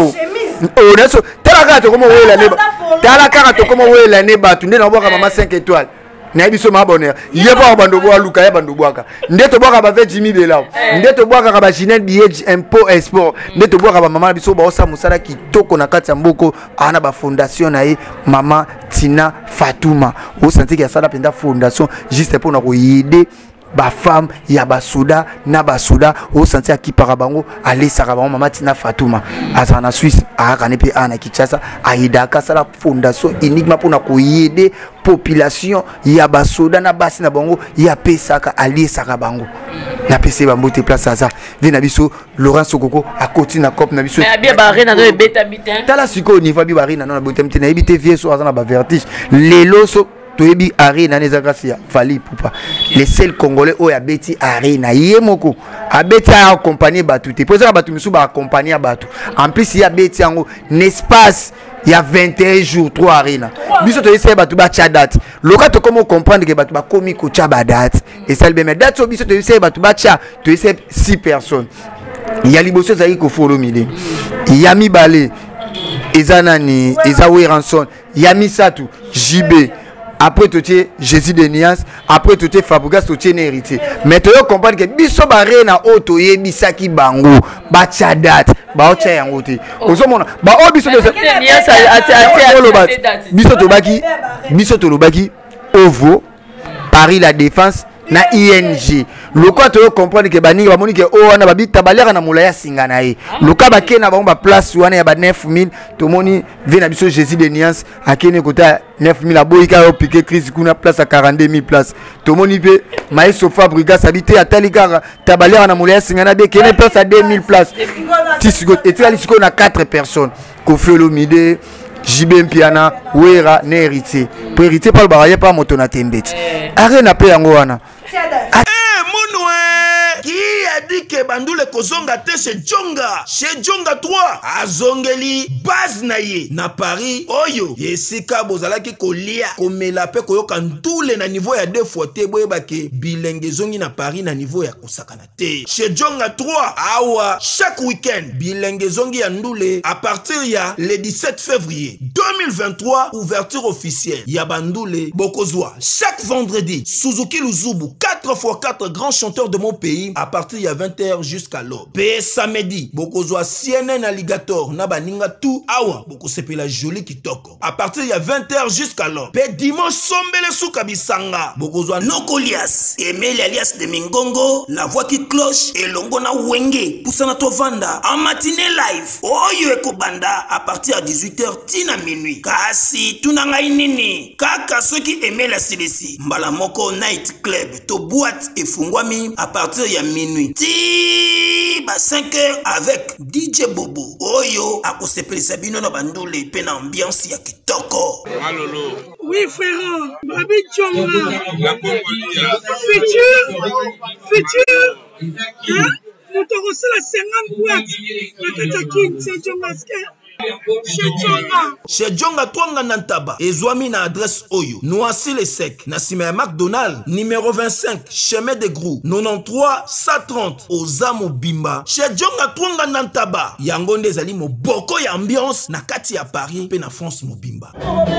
o neso talaka to como wela ne talaka to como wela ne ba tunde na boka mama cinq étoiles na biso ma bonheur yeba bando bo aluka ya bando boaka ndeto boka ba vingt mille dollars ndeto boka ka ba Ginette billet impôt export ndeto boka ba mama biso ba osa musala kitoko na kati ya mboko ana ba fondation na ye mama Tina Fatouma o senti que ça la penda fondation juste pour na ko aider ba femme ya ba soda na ba soda o senti a ki parabango aller sarabango mama Tina Fatouma azana Suisse a kanepe ana Kinshasa aidaka sala fondation uniquement pour na ko aider population ya ba soda na basi na bango ya pesaka aller sarabango na pese ba mbote place ça vina biso Laurent Sokoko a continué na cop na biso mais bien barré na no beta mitin tala siko niveau bi barré na no beta mitin na ebité vie so azana ba vertige lelo so toyebi arena nezakasi ya Fally Ipupa les seuls congolais o ya beti arena yemoko abeti a accompagner batu te poza batu misu ba accompagner batu en plus ya beti yango l'espace il y a vingt et un jours trois arena biso to yese batu ba cha date loka to comment comprendre que batu ba komi ko cha ba date et ça le bien date so biso to yese batu ba cha to yese six personnes il y a liboso za ko follow mide il y a mi balé ezanani ezawe ranson il y a mi satu J B. Après tout Jésus de Nias, après tout Fabregas tout héritier. Mais tu comprends que biso baré na auto ye bisaki bango, ba chadat, ba ocha yango te. Ozomona, ba o biso de Nias a biso to baki, biso to lobaki Ovo, Paris la Défense na I N G. Loka to comprendre que baninga ba monike o wana babita balera na mulaya singa na ye. Loka ba kena ba ba place wana ya ba neuf mille to moni vena biso Jésus de Nias akene kota neuf mille aboyika o piquer crise kuna place à quarante-deux mille places. To moni pe Maestro Fabregas habité à Talikara tabalera na mulaya singa na be kene place à deux mille places. Tisiko et tu ali siko na quatre personnes. Koffi Olomide J B Mpiana Wera ne héritier. Pour héritier par le baraye pas moto na tembeti. Arena pe yango wana. Eh monoué qui a dit que bandule kozonga te chez Djonga. Chez Djonga trois. Azongeli base na ye. Na Paris. Oyo. Yesika bozalaki kolia. Komela pe koyoka ndule na niveau ya deux fois te. Boyebake bilenge zongi na Paris na niveau ya kosakana te. Chez Djonga trois. Awa. Chaque week-end. Bilenge zongi ya ndule. A partir ya le dix-sept février deux mille vingt-trois. Ouverture officielle. Ya bandule. Bokozwa. Chaque vendredi. Suzuki Luzubu. quatre fois quatre grands chanteurs de mon pays. À partir ya vingt heures jusqu'à l'aube. P samedi. Bokozwa C N N Alligator. Naba ninga tout. Awa. Bokosepe la jolie kitoko. À partir ya vingt heures jusqu'à l'aube. P dimanche sombele soukabisanga. Bokozwa Nokolias. Emile alias de Mingongo. La voix qui cloche. Et longo na wenge. Poussana tovanda. En matinée live. Oyo eko banda. À partir à dix-huit heures tina minuit. Kasi tunanga inini. Kaka ceux qui aimaient la C D C. Mbala moko night club. To boîte et fungwami. À partir ya minuit. Ti ba cinq heures avec D J Bobo. Oyo akosepeli sabino na bandole. Pena ambiance ya kitoko. Malolo. Oui frère. Babi Djonga. Futur. Futur. Hein? Nous te reçons la cinquante boîtes. La Katakin, c'est Djonga. Chez Djonga Twanga Nantaba. Ezwami na adresse Oyo. Noisy le sec. Na sima ya McDonald. Numéro vingt-cinq. Chemin de Grou. quatre-vingt-treize cent trente. Ozamo Bimba. Chez Djonga Twanga Nantaba. Yangonde zali mo boko ya ambiance. Na kati ya Paris. Pe na France mo Bimba.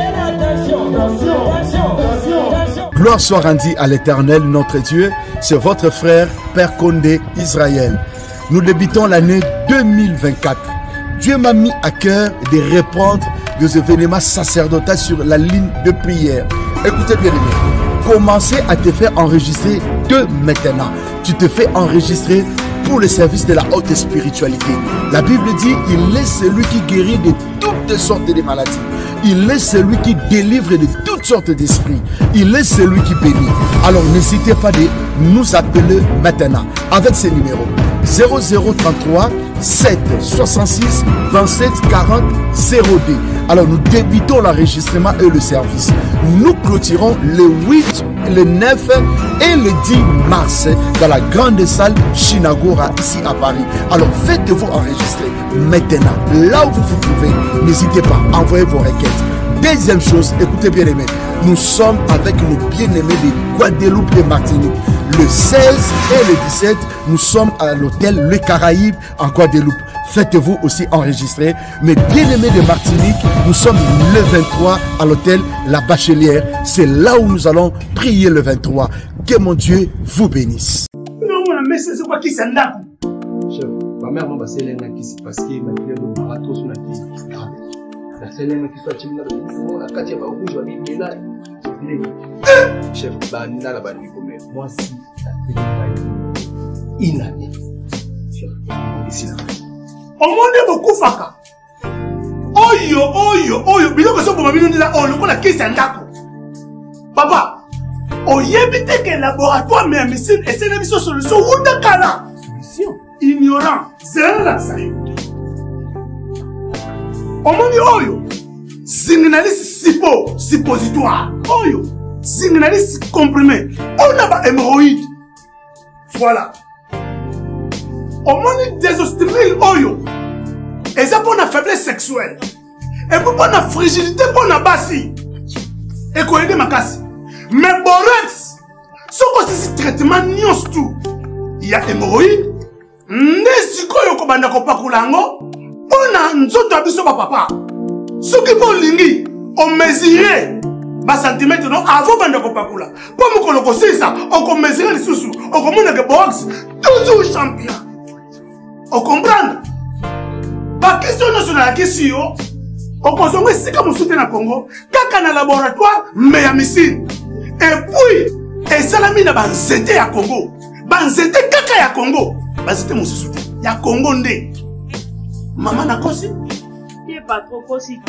Gloire soit rendue à l'Éternel notre Dieu. C'est votre frère Père Condé Israël. Nous débutons l'année deux mille vingt-quatre. Dieu m'a mis à cœur de répondre des événements sacerdotaux sur la ligne de prière. Écoutez bien, commencez à te faire enregistrer de maintenant. Tu te fais enregistrer pour le service de la haute spiritualité. La Bible dit, il est celui qui guérit de toutes sortes de maladies. Il est celui qui délivre de toutes sortes d'esprits. Il est celui qui bénit. Alors n'hésitez pas de nous appeler maintenant avec ces numéros. zéro zéro trente-trois sept soixante-six vingt-sept quarante zéro deux. Alors nous débutons l'enregistrement et le service. Nous clôturons le huit, le neuf et le dix mars dans la grande salle Chinagora ici à Paris. Alors faites-vous enregistrer maintenant. Là où vous vous trouvez, n'hésitez pas, envoyez vos requêtes. Deuxième chose, écoutez bien aimés, nous sommes avec nos bien-aimés de Guadeloupe et Martinique. Le seize et le dix-sept, nous sommes à l'hôtel Le Caraïbe en Guadeloupe. Faites-vous aussi enregistrer. Mais bien-aimés de Martinique, nous sommes le vingt-trois à l'hôtel La Bachelière. C'est là où nous allons prier le vingt-trois. Que mon Dieu vous bénisse. Non, mais c'est quoi qui s'en a? Chef, ma mère m'a passé l'un qui s'est passé, ma mère m'a marathon sur la tête. La seule qui soit timide, la Katia va rouge, va bien là. Chef, bah, n'a la banni comme moi, si ça fait une année. Chef, ici là. Au monde beaucoup faka. Oyo, oyo, oyo, bilo que ça pour ma vie, on dit là, oh, le coup la caisse en d'accord. Papa, on y évite que le laboratoire mais médecine et c'est la mission solution ou d'accord. Solution. Ignorant, c'est là ça. Au monde oyo, signaliste sipo, suppositoire. Oyo, signaliste comprimé. On a pas hémorroïde. Voilà. Au monde des ostrils oyo. Et ça pour la faiblesse sexuelle. Et pour la fragilité pour la bassi. Et qu'on aide ma casse. Mais borax, ce que c'est traitement nios tout. Il y a hémorroïde. N'est-ce que vous avez pas kulango? On a un autre abisso papa. Ce qui vont lingi, on mesurait. Bas centimètre non avant bande ko pakula. Pour me koloko c'est ça, on ko mesurer les sous. On commande que box toujours champion. On comprend? Pas question nationale question. On consomme si comme soutien na Congo, kaka na laboratoire mais ya missile. Et puis et salami na banzete ya Congo. Banzete kaka ya Congo. Banzete mon soutien. Ya Congo ndé. Maman na kosi? Il est pas trop kosi.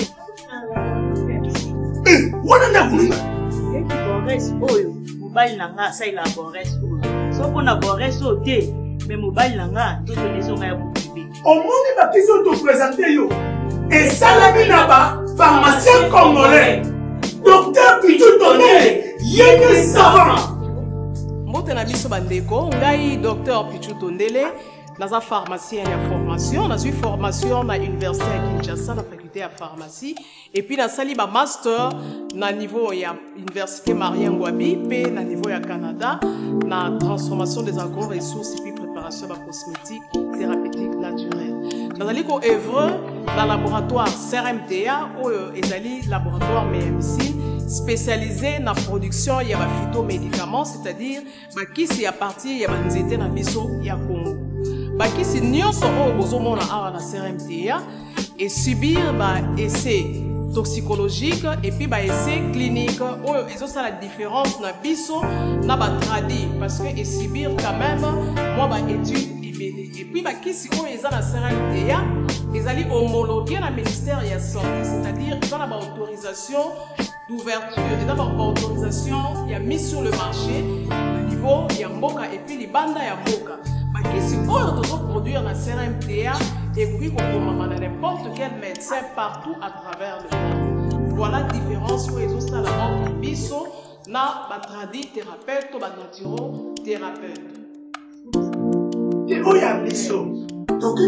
Eh, wana na kununga. Et qui borès oyo, mobile nanga ça il a borès oyo. So qu'on a borès o té, mais mobile nanga tout les gens ya boubi. Au monde ba question te présenter yo. Et salami na ba pharmacien congolais. Docteur Pitou Tonné, yéné savant. mbote na biso bandeko ngai docteur Pichu Tondele naza pharmacien ya formation nazui formation na université ya Kinshasa na faculté ya pharmacie et puis nasali ba master na niveau ya université Marien Ngouabi pe na niveau ya Canada na transformation des agro-ressources et puis préparation de cosmétiques thérapeutiques naturelles. Nazali ko œuvre dans le laboratoire C R M T A ou ezali laboratoire M M C spécialisé dans la production ya ba phytomédicaments, c'est-à-dire bakisi ya partie ya banzete na biso ya Congo. Bakisi nyonso oyo bozomona awa na C R M T A et subir ba essai toxicologique et puis ba essai clinique oyo ezosa la différence na biso na ba tradi parce que et subir quand même moi ba étude et puis bakisi oyo eza na C R M T A ezali homologué na ministère ya santé, c'est-à-dire dans la autorisation d'ouverture et d'abord autorisation il y a mis sur le marché au niveau ya mboka et puis libanda ya mboka bakisi oyo tozo produire na C R M T A et puis qu'on peut n'importe quel médecin partout à travers le monde. Voilà la différence où ils ont ça la mort biso na ba tradi thérapeute ou ba naturo thérapeute. Et où y a biso donc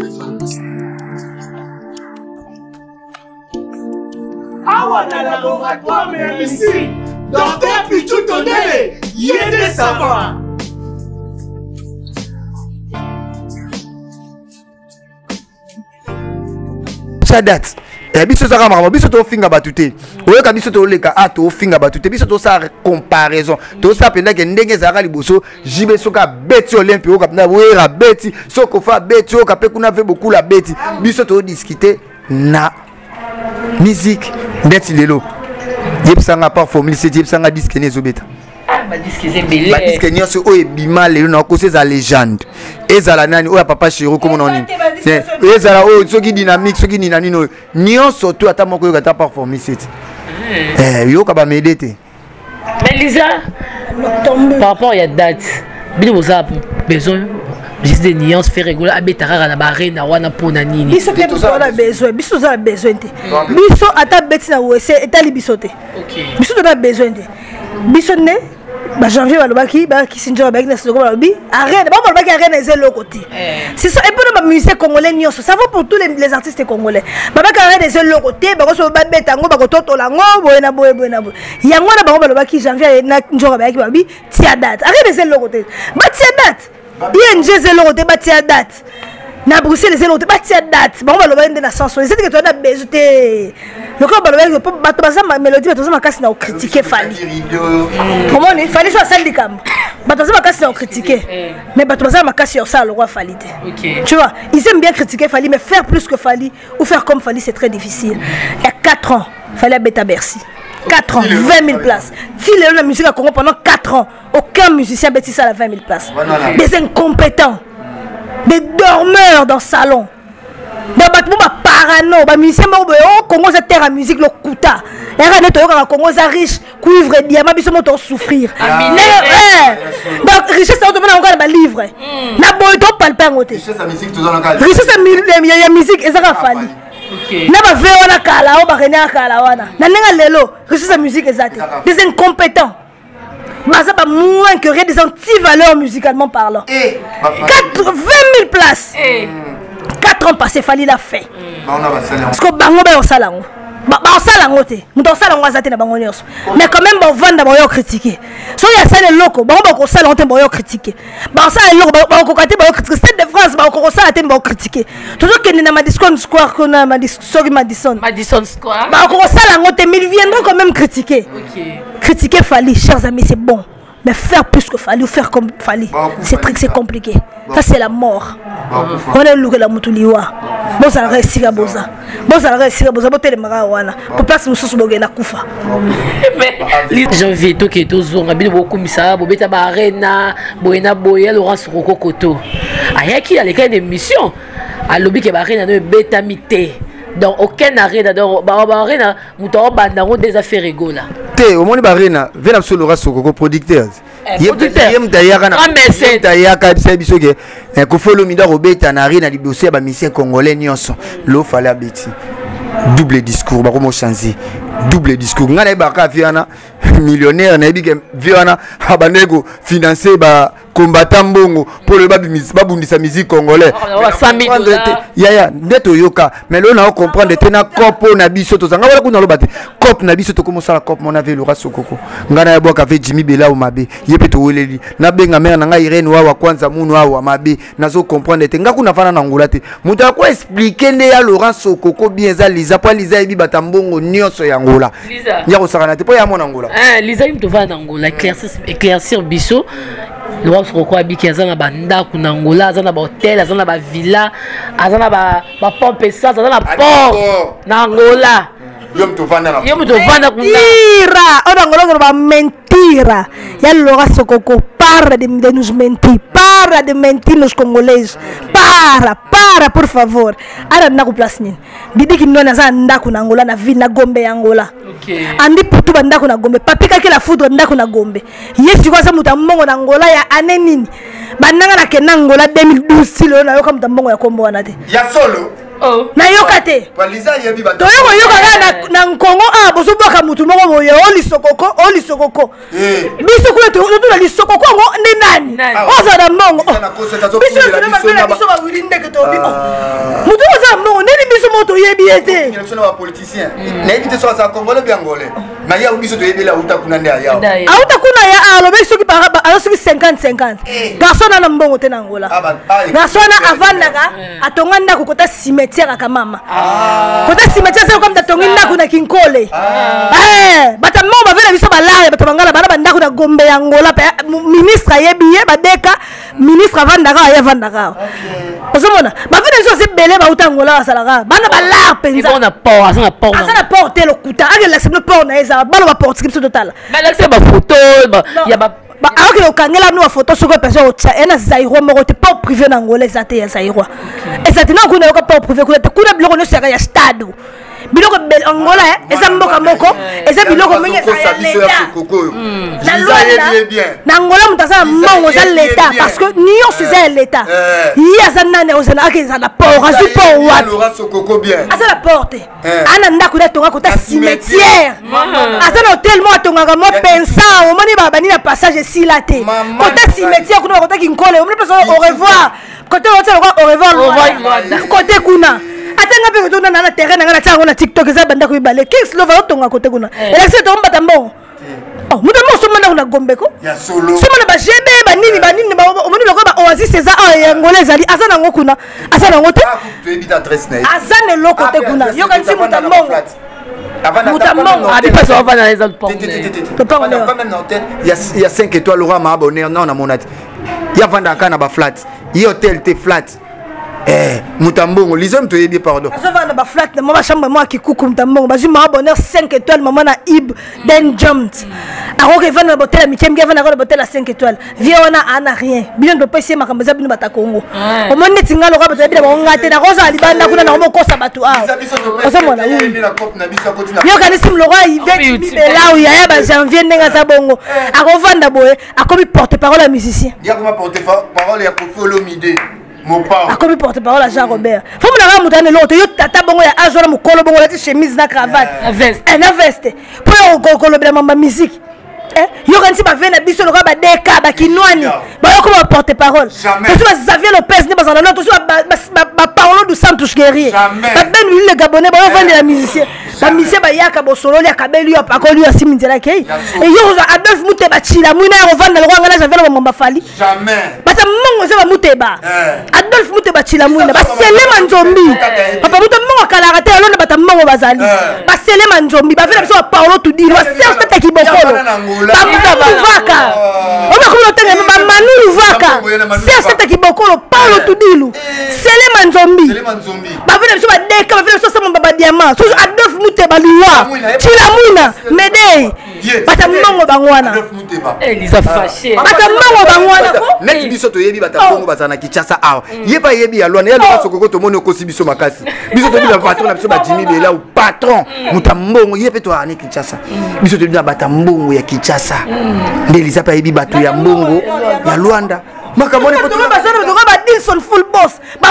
awa na laboratoire mais ici docteur Pichu Tondele yede savant. Ça date. Et biso ça ramara biso to finga batute. Oyo ka biso to leka a to finga batute biso to sa comparaison. To sa penda ke ndenge za ka liboso jibe soka beti olympi o ka na wera beti soko fa beti o ka pe kuna ve beaucoup la beti. Biso to discuter na musique ndeti lelo. Yebsanga par formule c'est yebsanga disque nezo beta. Ba disque c'est belé. Ba disque nyonso o ebima lelo na ko c'est za légende. Ezala nani oya papa chéro comme on dit. Ezala o soki dynamique soki nani no nyonso to ata moko yo kata performer c'est. Eh yo ka ba méditer. Mais Lisa par rapport à date, bino vous a besoin juste des nuances faire rigoler abetara na barena wana pona nini. Biso te biso na besoin, biso za besoin te. Biso ata beti na wese etali biso te. OK. Biso na besoin te. Biso ne ba janvier balobaki ba kisinjo ba ignace ko balobi arène ba balobaki arène ezé le côté c'est ça et pour les musiciens congolais nyonso ça vaut pour tous les, les artistes congolais ba ba arène ezé le côté ba ko so ba betango ba ko totola ngo boyena boye boyena boye yango na ba balobaki janvier na njoka ba yaki babi tia date arène ezé le côté ba tia date bien ezé le côté ba tia date na Bruxelles ezé le côté ba tia date ba balobaki ndena sanso c'est que tu as besoin te le corps balobaki ba to baza mélodie ba to baza makasi na critiquer Fally comment on Fally soit salle de cam ba to baza makasi na critiquer mais ba to baza makasi sur ça le roi Fally te tu vois ils aiment bien critiquer Fally mais faire plus que Fally ou faire comme Fally c'est très difficile. Il y a quatre ans Fally a bêta Bercy quatre ans vingt mille places si la musique à Congo pendant quatre ans aucun musicien bêti ça à vingt mille places des incompétents des dormeurs dans le salon. Des bâtiments parano, des musiciens au Congo, c'est terre à musique, le Kuta. Et au Congo, c'est riche, cuivre et diamant, ils sont souffrir. Donc, richesse, c'est encore un livre. Na boito palpin côté. Richesse à musique, tout dans le cas. Richesse à musique, et ça va falloir. Na ba veo na kala, o ba rena kala wana. Na nenga lelo, richesse à musique, exact. Des incompétents. Mais ça va moins que rien des anti-valeurs musicalement parlant. vingt mille places. quatre ans passés, Fally l'a fait. Parce que bango ba osalango. Ba osalango te. Muto osalango azate na bango nyonso. Mais quand même ba vanda ba yo critiquer. So ya sale loko, bango ba ko osalango te ba yo critiquer. Ba osala loko ba ko kate ba yo critiquer. Stade de France ba ko osala te ba yo critiquer. Toujours que na Madison Square qu'on a Madison Madison. Madison Square. Ba ko osalango te, mais ils viendront quand même critiquer. OK. Critiquer Fally, chers amis, c'est bon. Mais faire plus que Fally ou faire comme Fally, c'est très c'est compliqué. Ça c'est la mort. On est loué la moutuliwa. Bon ça réussit à boza. Bon ça réussit à boza. Bon télé marawana. Pour place nous sommes bogué na kufa. Mais janvier to que to zonga bino beaucoup misa bobeta ba arena boyena boya Laurence Roko Koto. Ayaki à l'école d'émission. À lobby que ba arena no beta mité. Donc aucun arena donc ba arena muto bandango des affaires rigola. Au monde barina vena sur Laurence Roko producteur. Yem dayaka na dayaka biso ke ko follow mi da robeta na arena liboso ya ba musicien congolais nyonso lo fala beti double discours ba ko mo changer double discours nga na ba ka viana millionnaire na bi viana abanego financer ba combattant mbongo pour le babundisa musique congolais ya ya ndeto yoka mais là on comprendre te na kopo na biso to zanga wala kuna lobate cop na biso to comme ça la cop mon avait Laura Sokoko ngana ya boka avec Jimmy Bela ou mabe yepe to weleli na benga mère na nga Irene wa kwanza munu wa mabe nazo comprendre te nga kuna fana na ngula te mutu ko expliquer ne ya Laura Sokoko bien za liza pa liza ebi batambongo nyonso ya ngula ya ko sakana te po ya mona ngula eh liza im to va na ngula éclaircir éclaircir biso Laura Sokoko abiki azana ba ndako na Angola azana ba hotel azana ba villa azana ba ba pompe ça azana port na Angola yom to vanda na yom to vanda kuna mentira on Angola ba mentira ya Laura Sokoko para de, de nos mentir para de mentir nos congolais para para por favor ara ndako place nini didi ki nona za ndako na Angola na ville na Gombe ya Angola okay andi putu ba ndako na Gombe papika ke la foudre ndako na Gombe yesi kwa sa mutambo na Angola ya ane nini bananga na kena Angola deux mille douze silo na yoka mutambo ya kombo wana te ya solo oh na yoka te paliza yebi ba to yoko yoka na na Nkongo a boso boka mutu moko boye oli Sokoko oli Sokoko eh biso kule to to li Sokoko ngo ni nani oza na mongo biso na mabela biso ba wili ndeke to bi mutu oza mongo nini biso moto yebi ete ni sona ba politicien na yebi te so za congolais bi angolais na ya biso to yebela uta kuna ndia ya auta kuna ya alo biso ki para alo soki cinquante cinquante garçon na mbongo te na Angola garçon na avandaka atonga ndako kota cimetière ka mama kota cimetière c'est comme tatonga ndako na Kinkole eh bata mama vela biso balaya bata bangala bana bandako na Gombe ya Angola ministre yebiye badeka ministre avandaka ya avandaka ozomona ba vela biso se belé ba uta Angola basalaka bana balaya penza on a port azana port azana porter le kuta aga l'accepte port na eza balo ba porter biso total mais là c'est ba photo ya ba ba alors que okangela no photo soko personne otsa ena zairo moko te port privé na Angola ezate ya zairo ezate na kuna yoka port privé kuna kuna biloko no saka ya stade biloko bel Angola eza mboka moko eza biloko mingi ya leta na Luanda na Angola mutasa mongo za leta parce que niyo c'est leta ya za nane ozana akeza na port azu port wa Laura Sokoko bien asa la porte ana ndako na tonga kota cimetière asa na hotel mo tonga mo pensa o moni baba ni na passage si la te kota cimetière kuna kota Kinkole o moni personne au revoir côté hotel au revoir côté kuna atanga pe kotona na terrain na ngala tsango na TikTok za banda ko ibale Kings Love otonga kote kuna election to mbata mbongo oh muda mo so manda kuna Gombe ko ya solo so manda ba jebe ba nini ba nini ba omoni lokwa ba Oasis eza a Angola zali azana ngo kuna azana ngo te azana loko te kuna yo kan si muda mbongo muda mbongo abi pas on va dans les autres ports il y a il y a cinq étoiles Laura m'a abonné non na monate ya vanda kana ba flat yi hotel te flat eh mutambongo lisem to yebi pardon azava na ba flat na mama chambre moi kikuku mutambongo bazi ma bonheur cinq étoiles maman na ib den jumped ako ke vana botel mi kem vana ko botel cinq étoiles vie ona ana rien bien de passer makambo za bino bata Kongo o monni tingalo ka botel bila bonga te na rosa libanda kuna na ko sa batu a ozomona yo kana sim lo roi ive bela ya ya ba janvier ndenga za bongo ako vanda boye ako mi porte parole à musicien ya ko ma porte parole ya Kofolo Mide a comme porte-parole à Jean Robert. Faut me la ramener l'autre. Yo tata bongo ya azora mu kolo bongo la chemise na cravate, veste. Et na veste. Pour yo kolo bela mamba musique. Eh, yo quand si ba vena biso lo ba deka ba kinwani. Ba yo comme porte-parole. Parce que Xavier Lopez ne bazana l'autre so ba parole du Santos Guerrier. Ba ben lui le Gabonais ba yo vendre la musicien. Ba musicien ba yaka bo solo ya kabeli yo pa ko lui asi minzela kei. Et yo Adolphe Muteba chila mwina yo vendre le ngana Xavier Lopez fali. Jamais. Bata mongo za ba Muteba. Adolphe Muteba chila mwina ba selema nzombi. Papa Muteba kala rate alona bata mongo bazali. Ba selema nzombi ba vela biso ba parole tout dire. Ba serre tata ki bokolo. Ba Vaka. On va comment tenir ba Manu Vaka. Serre tata ki bokolo parole tout dire. Selema nzombi. Selema nzombi. Ba vela biso ba deka ba vela biso sama ba diamant. So Adolphe Muteba liwa. Chila mwina Medei. Bata mongo bangwana. Elisa fâché. Bata mongo bangwana ko. Net biso to yebi bata mongo bazana Kinshasa awa. Yeba yebi ya Luanda ya Laura Sokoko to moni okosi biso makasi. Biso to bila patron na biso ba Jimmy Bela ou patron. Mutambongo yepe to ani Kinshasa. Biso to bila bata mbongo ya Kinshasa. Ndelisa pa yebi bato ya mbongo ya Luanda. Makamoni ko to bazana to ba Dilson full boss. Ba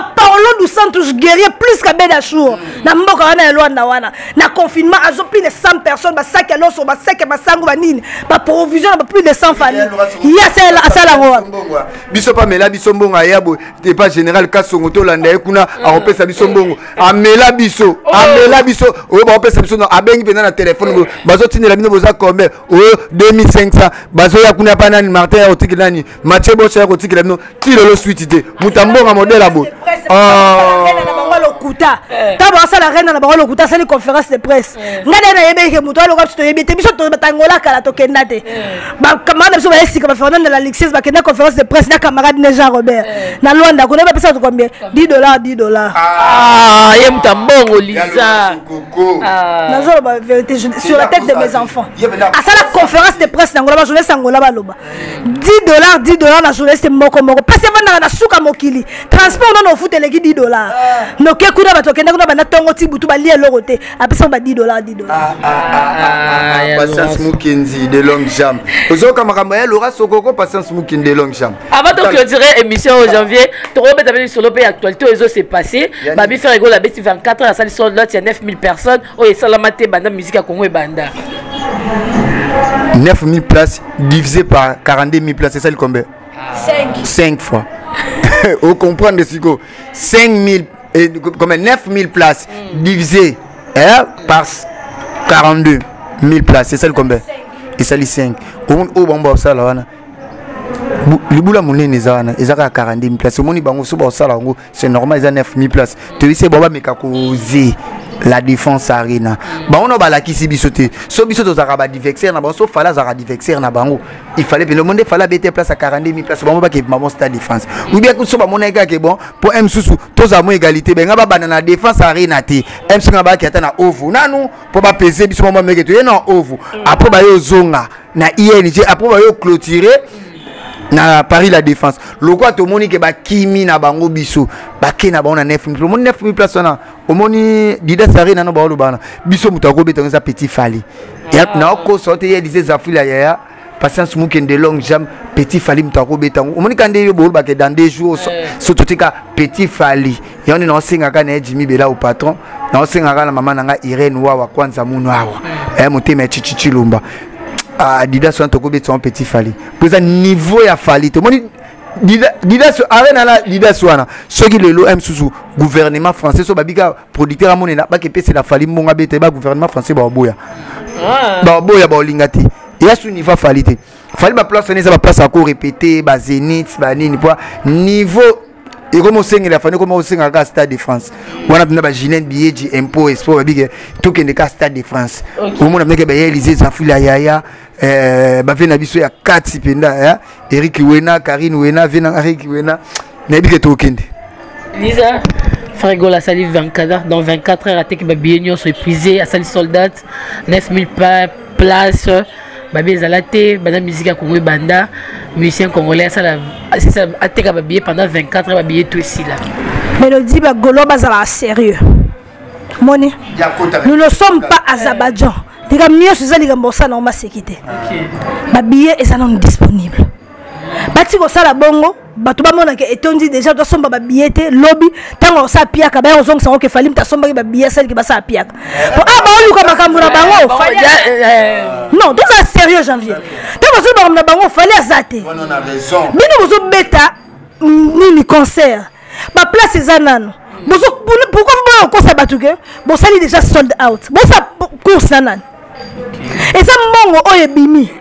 Paolo dos Santos guerrier plus qu'à Bedachour. Na mboka wana ya Luanda wana. Na confinement à plus de cent personnes ba sac à l'os ba sac à masango ba nini. Ba provision ba plus de cent familles. Il y a ça ça la roi. Biso pa mela biso mbongo yabo t'es pas général Kasongo to landa ekuna a opesa biso mbongo. Amela biso, amela biso. O ba opesa biso na abengi pena na téléphone bazo tinela bino boza combien? O deux mille cinq cents. Bazo ya kuna pa nani Martin otiki nani. Mathieu Bocha otiki la no. Ti le suite té. Mutambonga modèle abo. Ah. Lokuta. Tabo ça la reine na bango lokuta ça les conférences de presse. Ngade na yebe ke muto aloka to yebe te biso to batangola kala to kendate. Ba camarade biso ba esika ba Fernand de la Lixis ba kenda conférence de presse na camarade ne Jean Robert. Na Luanda ko na pesa to combien? dix dollars dix dollars. Ah, yé mutambongo Lisa. Ah. Na zo ba vérité sur la tête de mes enfants. À ça la conférence de presse na ngola ba journée sangola ba loba. dix dollars dix dollars na journée c'est moko moko. Parce que vanda na suka mokili. Transport non fout les dix dollars. No ke kuna bato kenda kuna bana tongo ti butu ba lie lorote. Après ba dix dollars dix dollars. Ah patience Mukinzi de longue jambe. Ozoka makambo ya Laura Sokoko patience Mukinzi de longue jambe. Avant de clôturer émission au janvier, tu remets ta sur le pays actualité aux c'est passé. Babi fait rigoler la bête vingt-quatre heures à salle sur l'autre il y a neuf mille personnes. Oh et salamate banda musique à Congo et banda. neuf mille places divisé par quarante-deux mille places, c'est ça le combien? cinq. cinq fois. Vous comprenez ce que cinq mille comme neuf mille places mm. divisé hein, par quarante-deux mille places, c'est ça le combien? Et ça les cinq. Au bon ça là le boula monnaie n'est zana ils ont quarante mille places. Moni bango so ba sala ngo c'est normal ils ont neuf mille places. Tu sais baba meka kozi la défense arena. Ba on ba la kisi bisoté. So bisoto za ba diversaire na ba so fala za diversaire na bango. Il fallait le monde fallait bête place à quarante mille places. Ba ba ke maman stade défense. Ou bien que so ba mona ka ke bon pour M susu to za mo égalité ben ba na défense arena té. M susu ba ki ata na ovu. Na nous pour ba peser biso maman meke to na ovu. Après ba yo zonga na I N G après ba yo clôturer na Paris la défense. Le quoi to moni ke ba kimi na bango biso ba ke na ba na neuf mille. Le moni neuf mille places na. O moni dida sari na no ba lo bana. Biso mutako beto za petit fali. Ya na ko sorte ye disait za fila ya patience Mukinzi de longue jambe petit fali mutako betango. O moni kande yo bol ba ke dans deux jours so totika petit fali. Ya on na singa ka na Jimmy Bela au patron. Na singa ka na mama na nga Irene wa wa kwanza munu awa. Eh mutema chichichi lumba. Ah, Dida soit un petit fali. Pour un niveau ya fali. Tout le monde Dida Dida soit arena là Dida soit ceux qui le l'O M sous gouvernement français so babika producteur amone na ba ke pese la fali monga bete ba gouvernement français ba boya. Ba boya ba lingati. Il y a ce niveau fali te. Fali ba place ne ça ba place encore répéter ba Zénith ba nini quoi niveau et comme on sait la famille comme on sait à Stade de France on a besoin de Ginette billet du impôt export big tout que des Stade de France au monde a besoin de Élysée Zafula Yaya euh ba vena biso ya quatre penda ya Eric Wena Karine Wena vena Eric Wena na big to kende Lisa Frigo la salive vingt-quatre heures dans vingt-quatre heures à tek ba billet nyos épuisé à salle soldat neuf mille places Babi Zalate, banda musique à Congo banda, musicien congolais, ça c'est ça a été babillé pendant vingt-quatre heures babillé tout ici là. Mélodie ba golo bazala sérieux. Moni. Nous ne sommes pas à Azerbaïdjan. Les gars mieux c'est ça les gars bossa na ma sécurité. OK. Babillé et ça non disponible. Bati ko sala bongo, bato ba mona ke etondi déjà to somba babillé te lobby tango sa piaka ba ozong sango ke falim ta somba ba billet sel ke ba sa piaka. Po ah ba oluka makambo na bango. Non, tout ça sérieux janvier. Tango so ba na bango fallait azate. On a raison. Bino bozo beta ni concert. Ba place ezanano. Bozo pourquoi vous ba concert batuke? Bo sali déjà sold out. Bo sa course nanan. Et ça mongo oyebimi.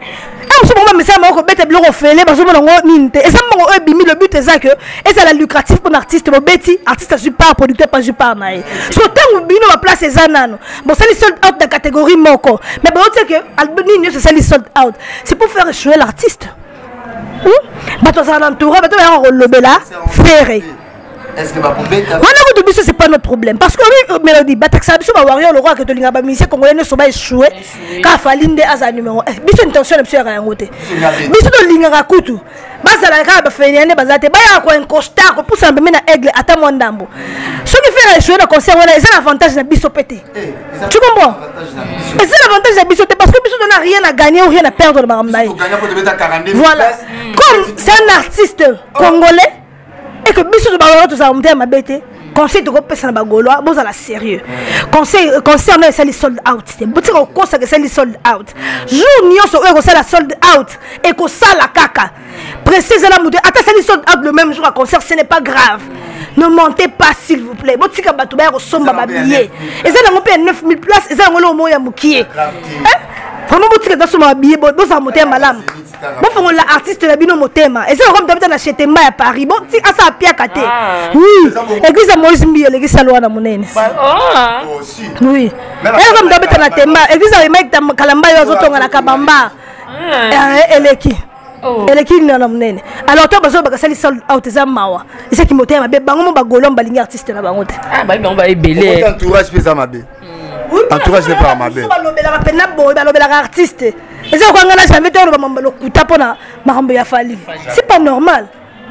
Le but est ça que et c'est la lucratif pour l'artiste mon Betty artiste super producteur pas super naï so tant bino la place c'est zanano bon c'est les sold out de catégorie moko mais bon c'est que albini c'est ça les sold out c'est pour faire échouer l'artiste bah toi ça l'entourage bah toi on relobé là ferré. Est-ce que ma poubelle ça c'est pas notre problème parce que oui Mélodie bataxa biso ba warrior le roi que to linga ba musicien congolais ne so ba échoué ka falinde aza numéro un biso intention de monsieur ya ngote biso to linga ka kutu bazala ka ba fenene bazate ba ya ko encosta ko poussa mbeme na aigle ata mwandambo ce qui fait échouer le concert voilà c'est l'avantage de biso pété tu comprends et c'est l'avantage de biso parce que biso n'a rien à gagner ou rien à perdre le marambaye voilà comme c'est un artiste congolais et que biso de bagolo tout ça monter ma bête conseil de repasser na bagolo bon ça la sérieux conseil conseil mais c'est les sold out c'est boutique au conseil que c'est les sold out jour nyonso e ko ça la sold out et ko ça la caca précise la monter attends c'est les sold out le même jour à concert ce n'est pas grave ne montez pas s'il vous plaît boutique à bato ba ko somba ba billet et ça na paye neuf mille places et ça ngolo mo ya mukie vraiment boutique dans son billet bon ça monter malam bon faut la artiste la bino motema et ça comme d'habitude acheter ma à Paris bon si à ça pia kate oui église Moïse Mbiyo l'église salwa na monene ah oui et comme d'habitude na tema église avec Mike Kalamba yo zotonga na kabamba eleki eleki na monene alors toi bazo ba sali sol out za mawa c'est qui motema be bango mo ba golom ba lingi artiste na bango te ah ba on va ebele entourage pesa mabe entourage n'est pas mabe ba lobela pena boy ba lobela artiste et ça quand on a jamais tort ba mambalo kuta pona makambo ya Fally c'est pas normal.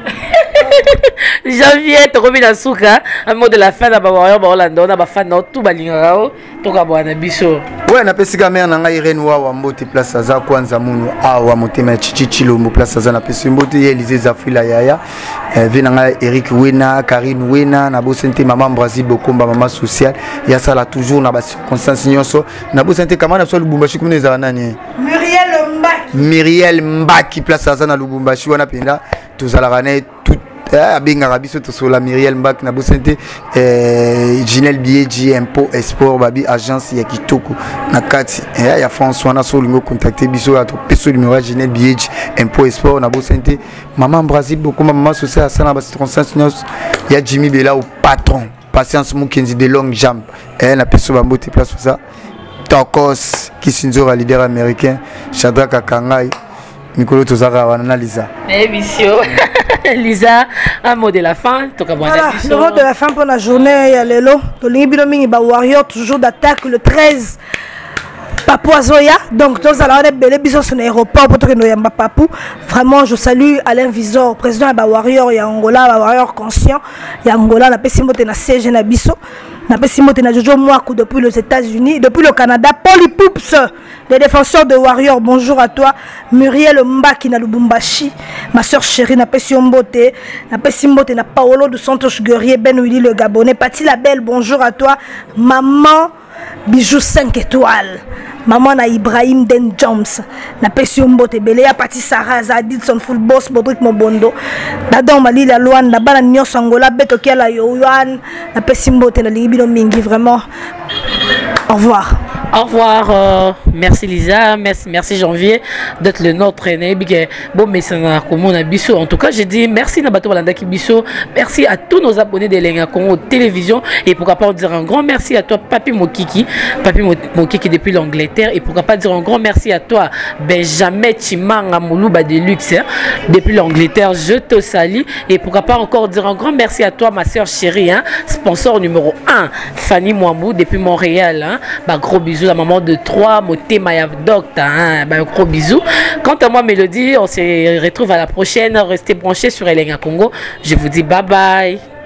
Janvier to komi na suka un mot de la fin na ba warrior ba Orlando na ba fan na tout ba lingao to ka bwana biso ouais na pesika mère na ngai Irene wa mbote place za kwanza munu awa motema chichi chilombo place za na pesi mbote Elize Zafila yaya vina ngai Eric Wena Karine Wena na bosente maman Brazil bokomba maman social ya sala toujours na ba circonstance nyonso na bosente kamana so Lubumbashi kumene za nani Muriel Mbaki Muriel Mbaki place za na Lubumbashi wana penda tozalaka ne tout abengaka biso tosola Muriel Mbaki na bosente Ginel Bieji Impôt Export babi agence ya kitoko na kati ya François na solingo contacter biso ya to peso numéro ya Ginel Bieji Impôt Export na bosente maman Brazil beaucoup maman social à sana ba circonstance ya Jimmy Bella au patron patience Mukenzi de longue jambe et na peso ba mbote place ça Tokos Kisinzora leader américain Shadrack Akangai Mikolo tozaka wana Lisa émission Lisa un mot de la fin to ka voilà le mot de la fin pour la journée ya lelo to lingi bino mingi ba warrior toujours d'attaque le treize Papou Zoya donc tous alors on belé biso sur l'aéroport pour que nous yamba Papou vraiment je salue Alain Visor président ba warrior ya Angola ba warrior conscient ya Angola na pesi mbote na C G na biso na pesi mbote na Jojo Mwaku depuis les États-Unis depuis le Canada Paulie Poups les défenseurs de warrior bonjour à toi Muriel Mbaki na Lubumbashi ma soeur chérie na pesi mbote na pesi mbote na Paolo de Santos Guerrier Ben Willy le Gabonais Pati la belle bonjour à toi maman Bijou cinq étoiles maman na Ibrahim Den Jones na pesi mbote belé ya Pati Sarah Zadidson full boss Bodrick Mobondo dadon mali la loan na bana nyonso Angola beto kiala yo yoan na pesi mbote na libino mingi vraiment au revoir. Au revoir, euh, merci Lisa, merci, merci Janvier d'être le nôtre aîné. Bon, mais c'est un commun à Bisso. En tout cas, je dis merci à Bato Balandaki Bisso. Merci à tous nos abonnés de Lenga Congo Télévision. Et pourquoi pas dire un grand merci à toi, Papi Mokiki, Papi Mokiki depuis l'Angleterre. Et pourquoi pas dire un grand merci à toi, Benjamin Chimanga Moulouba de Luxe depuis l'Angleterre. Je te salue. Et pourquoi pas encore dire un grand merci à toi, ma soeur chérie, hein, sponsor numéro un, Fanny Mwambou depuis Montréal. Hein, bah, gros bisous. La maman de trois, Moté Maya Docta, hein, bah, gros bisous. Quant à moi, Mélodie, on se retrouve à la prochaine. Restez branchés sur Lenga Congo. Je vous dis bye bye.